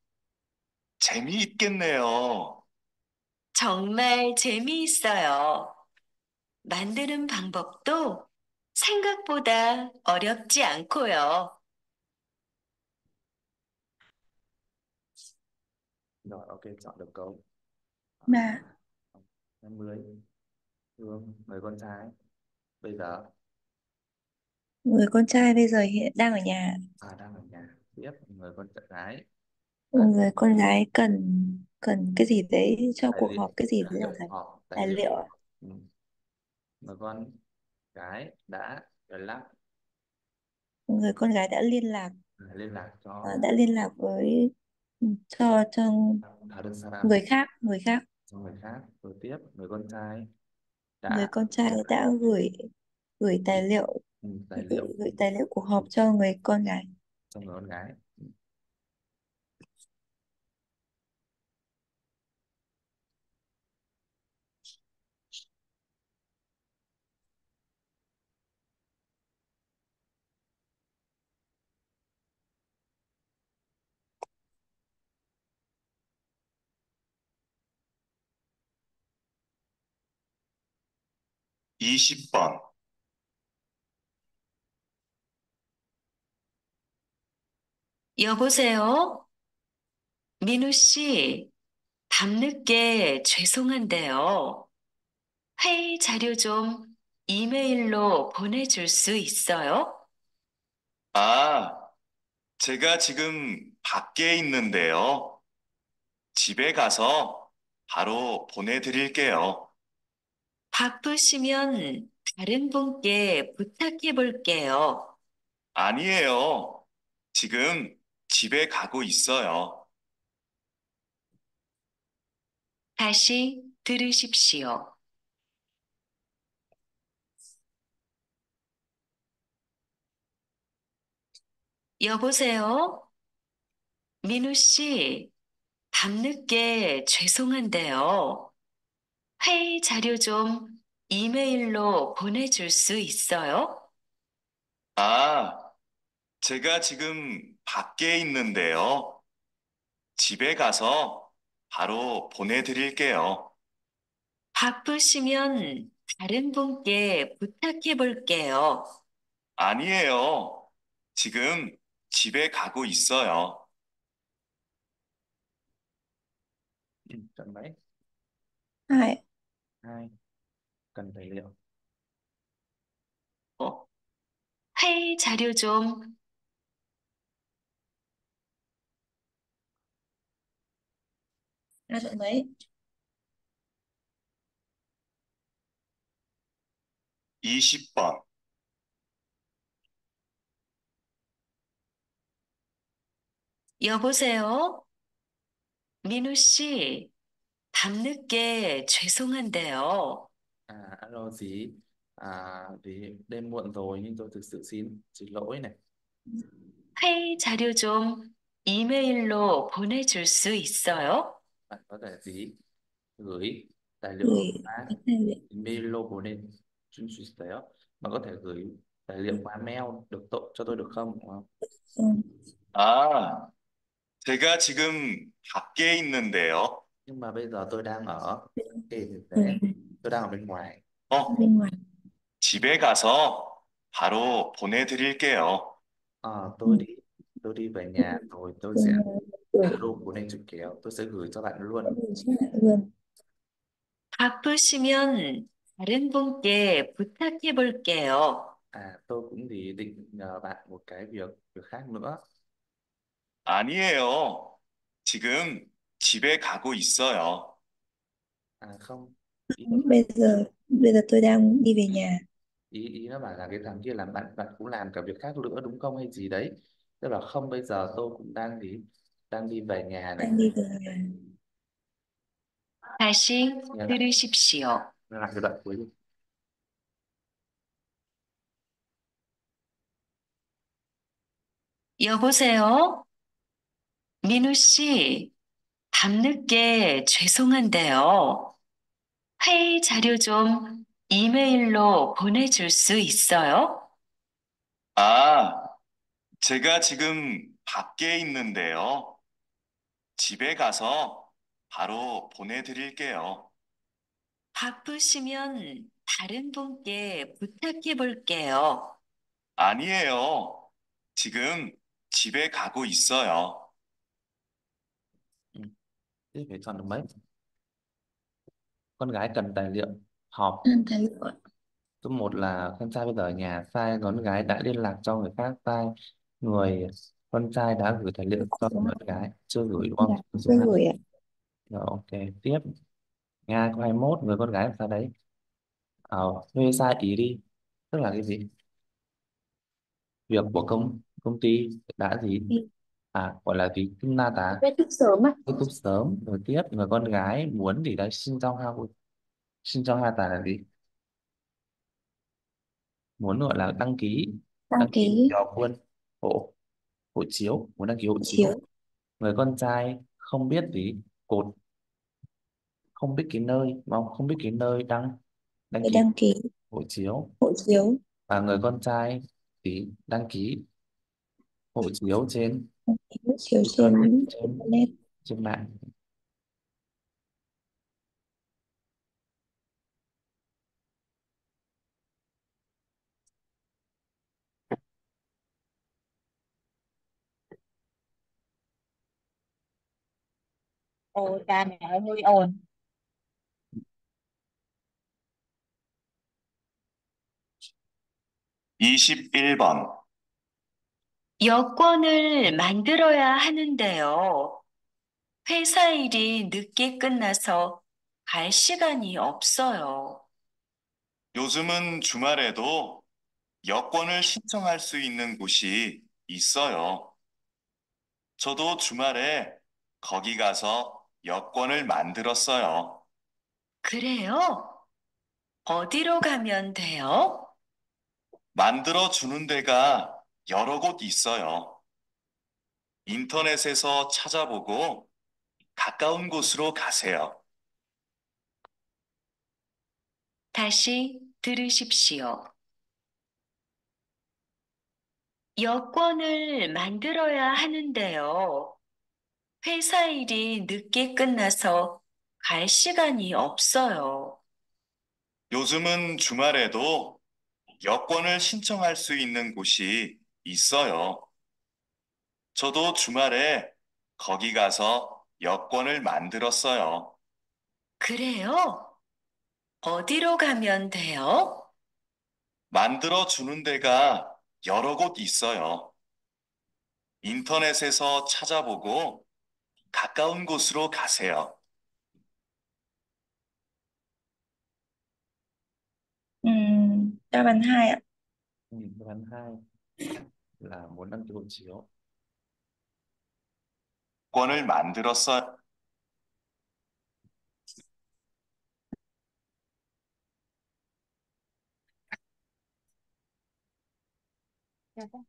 재미있겠네요. 정말 재미있어요. 만드는 방법도 생각보다 어렵지 않고요. Rồi, ok, chọn được câu. Mà 20. Hương, người con trai. Bây giờ người con trai bây giờ hiện đang ở nhà. đang ở nhà. Tiếp người con gái. Người con gái cần cần cái gì đấy cho Tài cuộc liệu, họp, cái gì tài đấy là liệu phải họp, tài tài liệu liệu. họp. Người con gái đã liên lạc Người con gái đã liên lạc liên lạc cho đã liên lạc với cho Thảo Đơn Saram người khác. cho người khác. Rồi tiếp người con trai Người đã con trai đã gửi gửi tài liệu tài gửi, liệu gửi tài liệu cuộc họp cho người con gái. cho người con gái. 20번. 여보세요? 민우 씨, 밤늦게 죄송한데요. 회의 자료 좀 이메일로 보내줄 수 있어요? 아, 제가 지금 밖에 있는데요. 집에 가서 바로 보내드릴게요. 바쁘시면 다른 분께 부탁해 볼게요. 아니에요. 지금 집에 가고 있어요. 다시 들으십시오. 여보세요? 민우 씨, 밤늦게 죄송한데요. 회의 자료 좀 이메일로 보내줄 수 있어요? 아, 제가 지금 밖에 있는데요. 집에 가서 바로 보내드릴게요. 바쁘시면 다른 분께 부탁해 볼게요. 아니에요. 지금 집에 가고 있어요. Chọn mấy? Hai. Hai. Cần tài liệu. 회의 자료 좀 Ai chọn mấy? 20번. 여보세요? 민우 씨, 밤늦게 죄송한데요. Alo gì? Vì đêm muộn rồi nhưng tôi thực sự xin lỗi này. 회의 자료 좀 이메일로 보내줄 수 있어요? Bạn có thể gửi tài liệu Gửi qua cái tài liệu. email로 보내줄 수 있어요? Bạn có thể gửi tài liệu qua mail cho tôi được không? Đúng không? Xong. 아, 제가 지금 밖에 있는데요. Nhưng mà bây giờ tôi đang ở cái thực Ừ. tế, tôi đang ở bên ngoài. 어, Bên ngoài. 집에 가서 바로 보내드릴게요. Tôi Ừ. đi về nhà rồi tôi Bên sẽ ngoài. Gửi luôn của anh chụp kéo tôi sẽ gửi cho bạn sẽ luôn. gửi cho bạn luôn. 바쁘시면 다른 분께 부탁해 볼게요. Tôi cũng định nhờ bạn một cái việc khác nữa. 아니에요. 지금 집에 가고 있어요. Không, ý Bây giờ tôi đang đi về nhà. ý nó bảo là cái thằng kia làm bạn bạn cũng làm cả việc khác nữa đúng không hay gì đấy. Tức là không, bây giờ tôi cũng đang đi về nhà này. Đang đi về nhà. 다시 Nghe lại, 들으십시오. nghe lại cái đoạn cuối đi. 여보세요? 민우 씨, 밤늦게 죄송한데요. 회의 자료 좀 이메일로 보내줄 수 있어요? 아, 제가 지금 밖에 있는데요. 집에 가서 바로 보내드릴게요. 바쁘시면 다른 분께 부탁해 볼게요. 아니에요. 지금 집에 가고 있어요. Ừ. Thế phải chọn được mấy? Con gái cần tài liệu họp. Tài liệu ạ. Số 1 là con trai bây giờ ở nhà, sai con gái đã liên lạc cho người khác, sai người con trai đã gửi tài liệu cho Số người 2. gái chưa gửi đúng Dạ. không? Số Tôi 2. gửi ạ. Rồi ok, tiếp. Nga có 21, người con gái làm sao đấy? Thuê sai ý đi. Tức là cái gì? Việc của công ty đã gì? Đi. Gọi là gì? Na tá. Kết thúc sớm ạ. Kết thúc sớm. Rồi tiếp, người con gái muốn thì đấy, xin trong hai tả là gì? Muốn gọi là Đăng đăng ký ký cho quân hộ hộ chiếu, muốn đăng ký hộ chiếu. chiếu Người con trai không biết gì, cột, không biết cái nơi đúng không, không biết cái nơi đăng để ký đăng ký hộ chiếu. hộ chiếu. Và người con trai thì đăng ký hộ chiếu trên Đăng ký hộ chiếu trên internet, internet. trên mạng. Ồ, cha mẹ hơi ồn. 21번. 여권을 만들어야 하는데요. 회사 일이 늦게 끝나서 갈 시간이 없어요. 요즘은 주말에도 여권을 신청할 수 있는 곳이 있어요. 저도 주말에 거기 가서 여권을 만들었어요. 그래요? 어디로 가면 돼요? 만들어 주는 데가 여러 곳 있어요. 인터넷에서 찾아보고 가까운 곳으로 가세요. 다시 들으십시오. 여권을 만들어야 하는데요. 회사 일이 늦게 끝나서 갈 시간이 없어요. 요즘은 주말에도 여권을 신청할 수 있는 곳이 있어요. 저도 주말에 거기 가서 여권을 만들었어요. 그래요? 어디로 가면 돼요? 만들어 주는 데가 여러 곳 있어요. 인터넷에서 찾아보고 가까운 곳으로 가세요. Đáp án 2 ạ. Đáp án 2 là muốn đăng ký hộ chiếu. 여권을 만들었어요. Được không?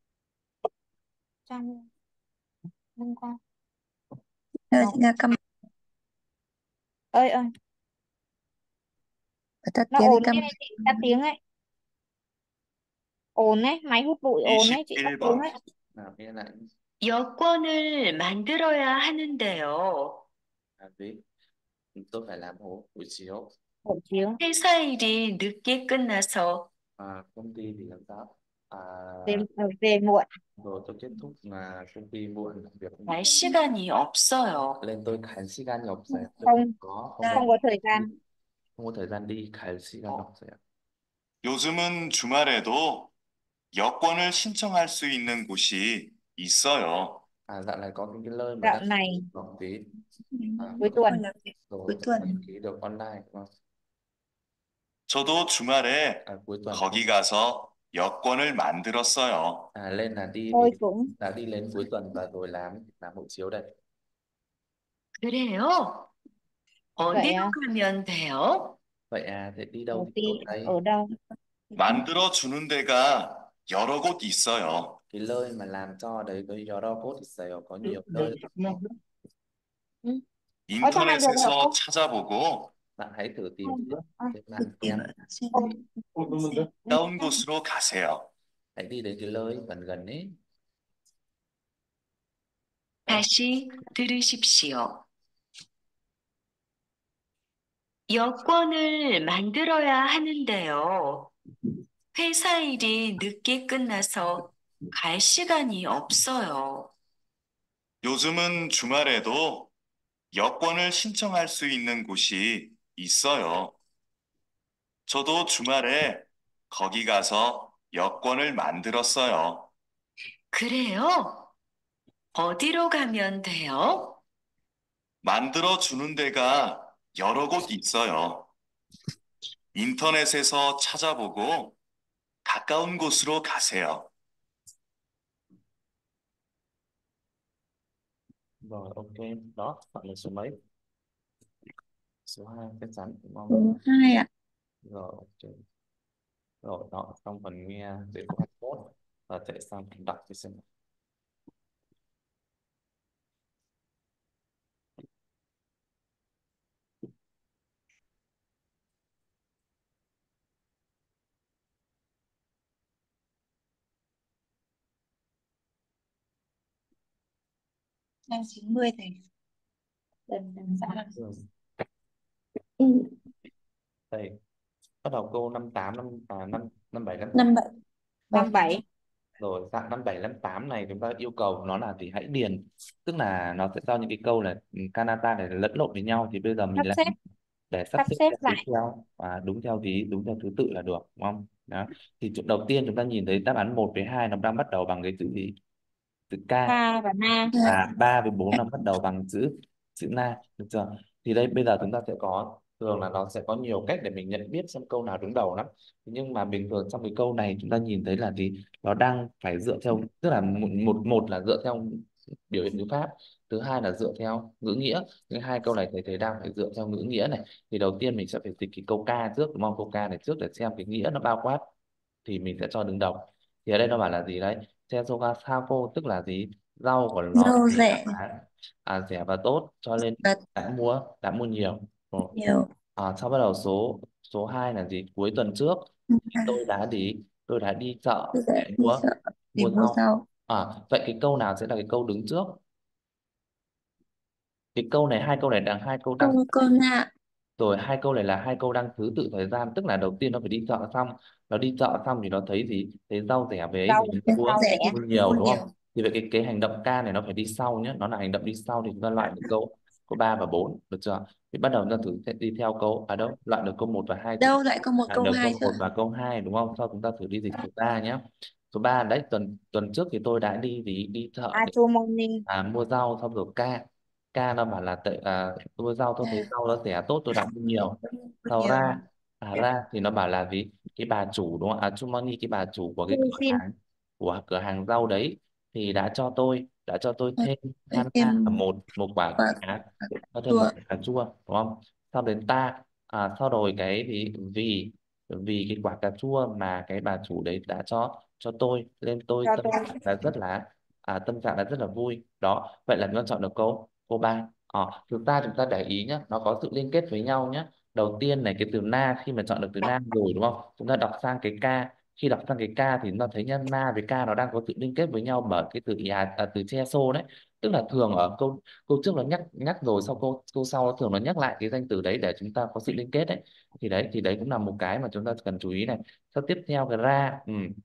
Trang liên quan. Chị Nga cầm Ơi ơi, tắt nó tiếng đi ồn cầm. đấy này chị, tắt tiếng ấy. Ồn đấy, máy hút bụi ồn đấy chị, tắt tiếng 21번. ấy. Nào nghe lại 여권을 만들어야 하는데요. viết tôi phải làm hộ chiếu. Hộ chiếu. 회사 일이 늦게 끝나서 Công ty thì làm sao? Về muộn. Rồi tôi kết thúc mà công ty muộn làm việc 갈 시간이 없어요. lên tôi khải 시간이 없어요. Tôi Không, không không có thời gian. không có thời gian đi khải 시간이 없어요. 요즘은 주말에도 여권을 신청할 수 있는 곳이 있어요. Dạo này có cái nơi mà Dạo đang này đăng ký cuối Câu tuần. làm việc rồi cuối đăng tuần. ký được online đúng không? 저도 주말에 Cuối tuần 거기 가서 여권을 만들었어요. lên là đi Tôi cũng đi lên cuối tuần và rồi làm hộ chiếu đây. 그래요? vậy 어디로 à? 가면 돼요? Vậy thì đi đâu Ở thì tốt đây? ở đâu? 만들어 주는 데가 여러 곳 있어요. Cái nơi mà làm cho đấy có Yorobot 있어요. có nhiều nơi. Ừ. Ở trong này được hả 인터넷에서 cô? 찾아보고 Bạn hãy thử tìm Không. trước À, trên mạng Tìm xem. ở trên 가까운 곳으로 가세요. Hãy đi đến cái nơi gần gần ấy. 다시 들으십시오. 여권을 만들어야 하는데요. 회사 일이 늦게 끝나서 갈 시간이 없어요. 요즘은 주말에도 여권을 신청할 수 있는 곳이 있어요. 저도 주말에 거기 가서 여권을 만들었어요. 그래요? 어디로 가면 돼요? 만들어 주는 데가 여러 곳 있어요. 인터넷에서 찾아보고 가까운 곳으로 가세요. Rồi ok, đó bạn là số mấy? Số 2 chắc chắn đúng không? số 2 ạ. Rồi ok. Rồi đó, xong phần nghe để câu 21 và chạy sang phần đọc thì xem. Trang 90 thầy. Lần dạ. Rồi, Ừ. đây bắt đầu câu 58 năm 57 58. 57. Vâng. 57. Rồi dạng 57 58 này chúng ta yêu cầu nó là thì hãy điền, tức là nó sẽ cho những cái câu là Canada này lẫn lộn với nhau, thì bây giờ mình Sắp làm xếp, để sắp sắp xếp xếp đúng lại. theo và đúng theo thứ tự là được, đúng không? Đó, thì chuyện đầu tiên chúng ta nhìn thấy đáp án 1 với 2 nó đang bắt đầu bằng cái chữ gì? Chữ K. Ca và Na. Và 3 với 4 nó bắt đầu bằng chữ chữ na, được chưa? Thì đây bây giờ chúng ta sẽ có, thường là nó sẽ có nhiều cách để mình nhận biết xem câu nào đứng đầu lắm. Thế nhưng mà bình thường trong cái câu này chúng ta nhìn thấy là gì, nó đang phải dựa theo, tức là một là dựa theo biểu hiện ngữ pháp, thứ hai là dựa theo ngữ nghĩa. Thứ hai, câu này thầy đang phải dựa theo ngữ nghĩa này. Thì đầu tiên mình sẽ phải dịch cái câu ca trước, đúng không? Câu ca này trước để xem cái nghĩa nó bao quát thì mình sẽ cho đứng đầu. Thì ở đây nó bảo là gì đấy, Sensoga Sako tức là gì, rau của nó Rau rẻ rẻ và rẻ và tốt, cho nên và đã mua nhiều. Rồi. nhiều. Sau bắt đầu số số 2 là gì, cuối tuần trước thì tôi đã đi chợ Bây giờ để đi mua chợ để mua mua rau. rau. Vậy cái câu nào sẽ là cái câu đứng trước? Cái câu này, hai câu này là hai câu đang, Câu na rồi hai câu này là hai câu đang thứ tự thời gian, tức là đầu tiên nó phải đi chợ xong, nó đi chợ xong thì nó thấy gì, thấy rau rẻ về ấy Rau thì cái mua rau rẻ rẻ. thì mua mua nhiều, đúng không? nhiều. Thì vậy cái hành động ca này nó phải đi sau nhé, nó là hành động đi sau, thì chúng ta loại được câu câu 3 và 4, được chưa? Thì bắt đầu chúng ta thử sẽ đi theo câu đâu, loại được câu một và 2 trước. Đâu lại có một câu Được hai câu chưa? một và câu 2 đúng không? Sau chúng ta thử đi dịch số 3 nhé. Số 3 đấy, tuần tuần trước thì tôi đã đi chợ để Achumoni. mua rau, xong rồi ca ca nó bảo là mua rau tôi thấy rau nó rẻ tốt tôi đã mua nhiều. Mua Sau nhiều. ra thì nó bảo là gì, cái bà chủ đúng không, Chumoni, cái bà chủ của cái cửa Xin. hàng, rau đấy thì đã cho tôi thêm Lại hana là thêm một một quả quả cà, cho thêm một chua. quả cà chua, đúng không? Sau đến sau rồi cái thì vì vì cái quả cà chua mà cái bà chủ đấy đã cho tôi, nên tôi Cho tâm tôi. trạng là rất là tâm trạng là rất là vui đó. Vậy là chúng ta chọn được câu 3. Chúng ta để ý nhé, nó có sự liên kết với nhau nhé. Đầu tiên này, cái từ na, khi mà chọn được từ na rồi đúng không, chúng ta đọc sang cái ca, khi đọc sang cái ca thì chúng ta thấy nhân na với ca nó đang có sự liên kết với nhau bởi cái từ từ che xô đấy. Tức là thường ở câu câu trước nó nhắc nhắc rồi, sau câu câu sau nó thường nó nhắc lại cái danh từ đấy để chúng ta có sự liên kết đấy. Thì đấy cũng là một cái mà chúng ta cần chú ý này. Sau tiếp theo cái ra,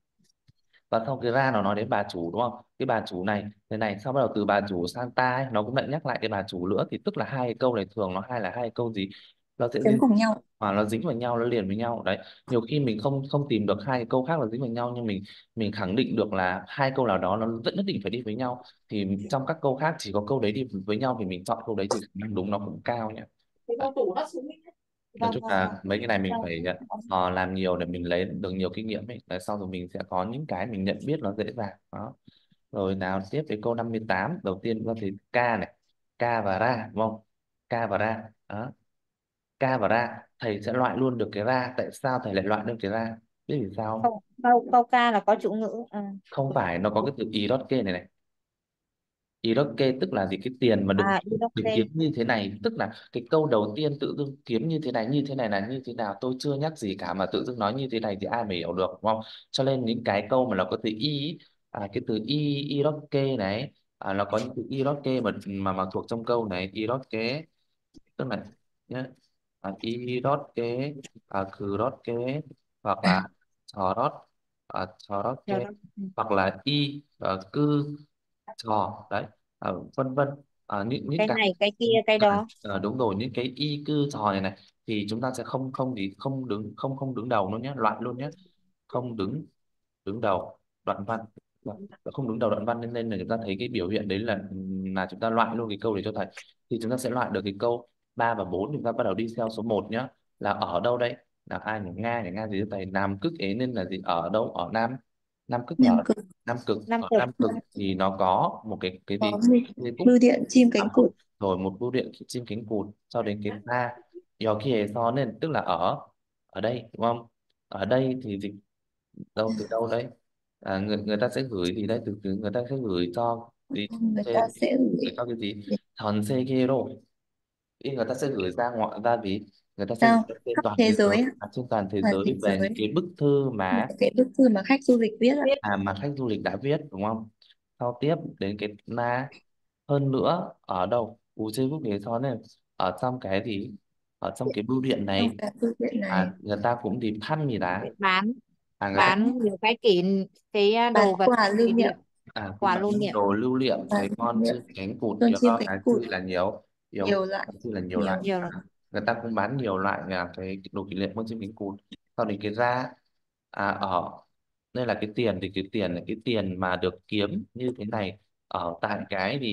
và sau cái ra nó nói đến bà chủ đúng không, cái bà chủ này thế này, sau bắt đầu từ bà chủ sang ta ấy, nó cũng lại nhắc lại cái bà chủ nữa, thì tức là hai cái câu này thường nó là hai câu gì, nó sẽ Chấm liên, cùng nhau. nó dính vào nhau, nó liền với nhau đấy. Nhiều khi mình không không tìm được hai cái câu khác là dính vào nhau, nhưng mình khẳng định được là hai câu nào đó nó vẫn nhất định phải đi với nhau. Thì trong các câu khác chỉ có câu đấy đi với nhau thì mình chọn câu đấy thì khả năng đúng nó cũng cao nhé. Cái Đấy. con tủ nó xuống. Nói Vâng chung vâng là mấy cái này mình vâng. phải làm nhiều để mình lấy được nhiều kinh nghiệm ấy. Đấy, sau rồi mình sẽ có những cái mình nhận biết nó dễ dàng đó. Rồi nào, tiếp với câu 58, đầu tiên chúng ta thấy ca này, ca và ra đúng không? Ca và ra đó, ca và ra thầy sẽ loại luôn được cái ra. Tại sao thầy lại loại được cái ra, biết vì sao không? Câu ca là có chủ ngữ. Không phải, nó có cái từ ý kê này này. Iroke tức là gì, cái tiền mà đừng đừng kiếm Iroke. như thế này, tức là cái câu đầu tiên tự dưng kiếm như thế này là như thế nào, tôi chưa nhắc gì cả mà tự dưng nói như thế này thì ai mà hiểu được, đúng không? Cho nên những cái câu mà nó có từ y ý, cái từ Iroke này, nó có những từ Iroke mà thuộc trong câu này. Iroke tức là nhé, Iroke, Kuroke, hoặc là Chorot, Rồi Choroke, đó. hoặc là cư, đấy, vân vân. Những Cái cái này cái kia cái đó. đúng rồi, những cái y cư trò này này thì chúng ta sẽ không không thì không đứng đầu luôn nhé, loại luôn nhé. Không đứng đứng đầu đoạn văn. Không đứng đầu đoạn văn, nên là chúng ta thấy cái biểu hiện đấy là chúng ta loại luôn cái câu để cho thầy. Thì chúng ta sẽ loại được cái câu 3 và 4. Chúng ta bắt đầu đi theo số 1 nhá, là ở đâu đây, là ai nhỉ, Nga gì thầy, Nam Cực ấy, nên là gì, ở đâu, ở Nam Nam Cực là Nam ở Cực Nam Cực. Nam Ở cực. Nam Cực thì nó có một cái gì, có cái cúc, bưu điện chim cánh cụt. rồi một bưu điện chim cánh cụt, cho đến cái ta 여기에서 nên tức là ở ở đây, đúng không? Ở đây thì dịch đâu, từ đâu đấy, người ta sẽ gửi gì đây, từ người ta sẽ gửi cho gì, Người ta trên, sẽ gửi gửi cho cái gì, 전 세계로. Ý người ta sẽ gửi ra ngoại ra gì, người ta sẽ gửi sao ra trên khắp toàn thế thế giới, giới á, trên toàn thế toàn giới thế về giới. những cái bức thư mà Những cái bức thư mà khách du lịch viết á. mà khách du lịch đã viết, đúng không? Sau tiếp đến cái na, hơn nữa ở đâu, quốc tế đó này, ở trong cái gì, ở trong cái bưu điện Trong này, cái bưu điện này người ta cũng thì thăm gì đã, Bán người ta bán nhiều cái bán đồ vật quà lưu kỷ niệm. niệm. cũng Quà là lưu những niệm. đồ lưu niệm. Quà Cái lưu con niệm. chim cánh cụt Con nhiều chim cánh cái cụt chữ là nhiều, nhiều loại. cái chữ là nhiều loại. Nhiều. Nhiều lắm. Người ta cũng bán nhiều loại là cái đồ kỷ niệm con chim cánh cụt. Sau đến cái ra, ở đây là cái tiền, thì cái tiền là cái tiền mà được kiếm như thế này ở tại cái gì,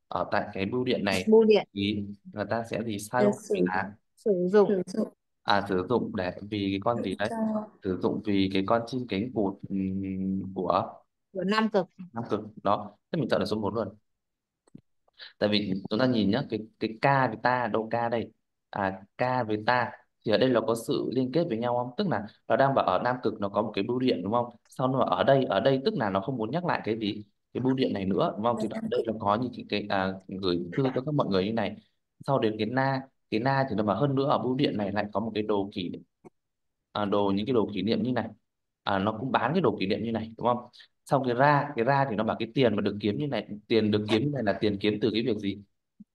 ở tại cái bưu điện này Bưu điện thì người ta sẽ gì Để sao sử sử dụng sử dụng sử dụng để vì cái con gì đấy, cho sử dụng vì cái con chim cánh cụt của của Nam Cực. Nam Cực đó. Thế mình chọn là số 1 luôn. Tại vì chúng ta nhìn nhá, cái ca với ta đâu, ca đây ca với ta thì ở đây nó có sự liên kết với nhau không, tức là nó đang bảo ở Nam Cực nó có một cái bưu điện đúng không, sau đó ở đây tức là nó không muốn nhắc lại cái gì, cái bưu điện này nữa đúng không, thì ở đây nó có như gửi thư cho các mọi người như này. Sau đến cái na thì nó bảo hơn nữa ở bưu điện này lại có một cái đồ kỷ những cái đồ kỷ niệm như này, nó cũng bán cái đồ kỷ niệm như này đúng không. Xong cái ra thì nó bảo cái tiền mà được kiếm như này, tiền được kiếm như này là tiền kiếm từ cái việc gì,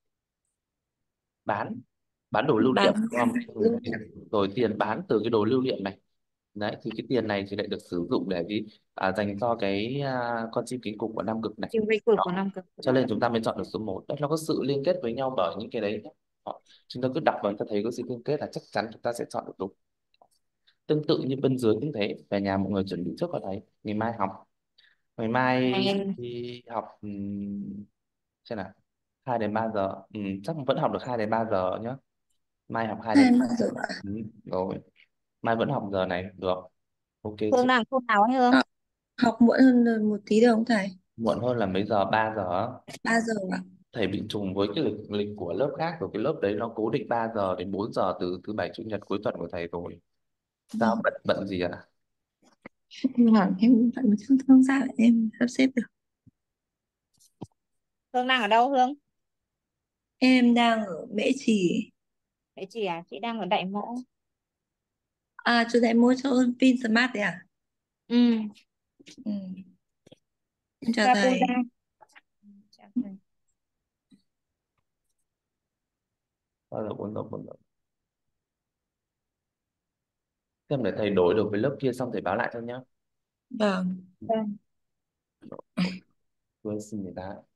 bán bán đồ lưu niệm bán đúng không. lưu niệm. Rồi tiền bán từ cái đồ lưu niệm này, đấy thì cái tiền này thì lại được sử dụng để gì, dành cho cái con chim cánh cụt của Nam Cực này. Chim vây cực Đó. của Nam Cực. Cho nên chúng ta mới chọn được số 1. Đấy, nó có sự liên kết với nhau bởi những cái đấy. Đó. Chúng ta cứ đọc và ta thấy có sự liên kết là chắc chắn chúng ta sẽ chọn được đúng. Tương tự như bên dưới cũng thế, về nhà mọi người chuẩn bị trước vào đấy, ngày mai học, ngày mai Ngày đi học xem nào, 2 đến 3 giờ, chắc vẫn học được 2 đến 3 giờ nhá. Mai học 2 đến 2 bao giờ ạ? rồi, mai vẫn học giờ này được, ok chứ. Hương đang cô nào ấy Hương? Học học muộn hơn một tí được không thầy? Muộn hơn là mấy giờ, 3 giờ á? 3 giờ ạ. Thầy bị trùng với cái lịch của lớp khác rồi, cái lớp đấy nó cố định 3 giờ đến 4 giờ từ thứ bảy chủ nhật cuối tuần của thầy rồi. Sao Vâng. bận bận gì ạ? Em hỏi em phải một chút không sao em sắp xếp được. Hương đang ở đâu Hương? Em đang ở Mễ Trì. Đấy chị đang ở Đại Mỗ. Chú dạy mua cho Vinsmart đấy à? Ừ. Ừ. Em chào Chào cô thầy. Giang. Chào thầy. Bao giờ 4 giờ 4 giờ. Xem để thầy đổi được với lớp kia xong thầy báo lại cho nhá. Vâng. Vâng. Tôi xin người ta.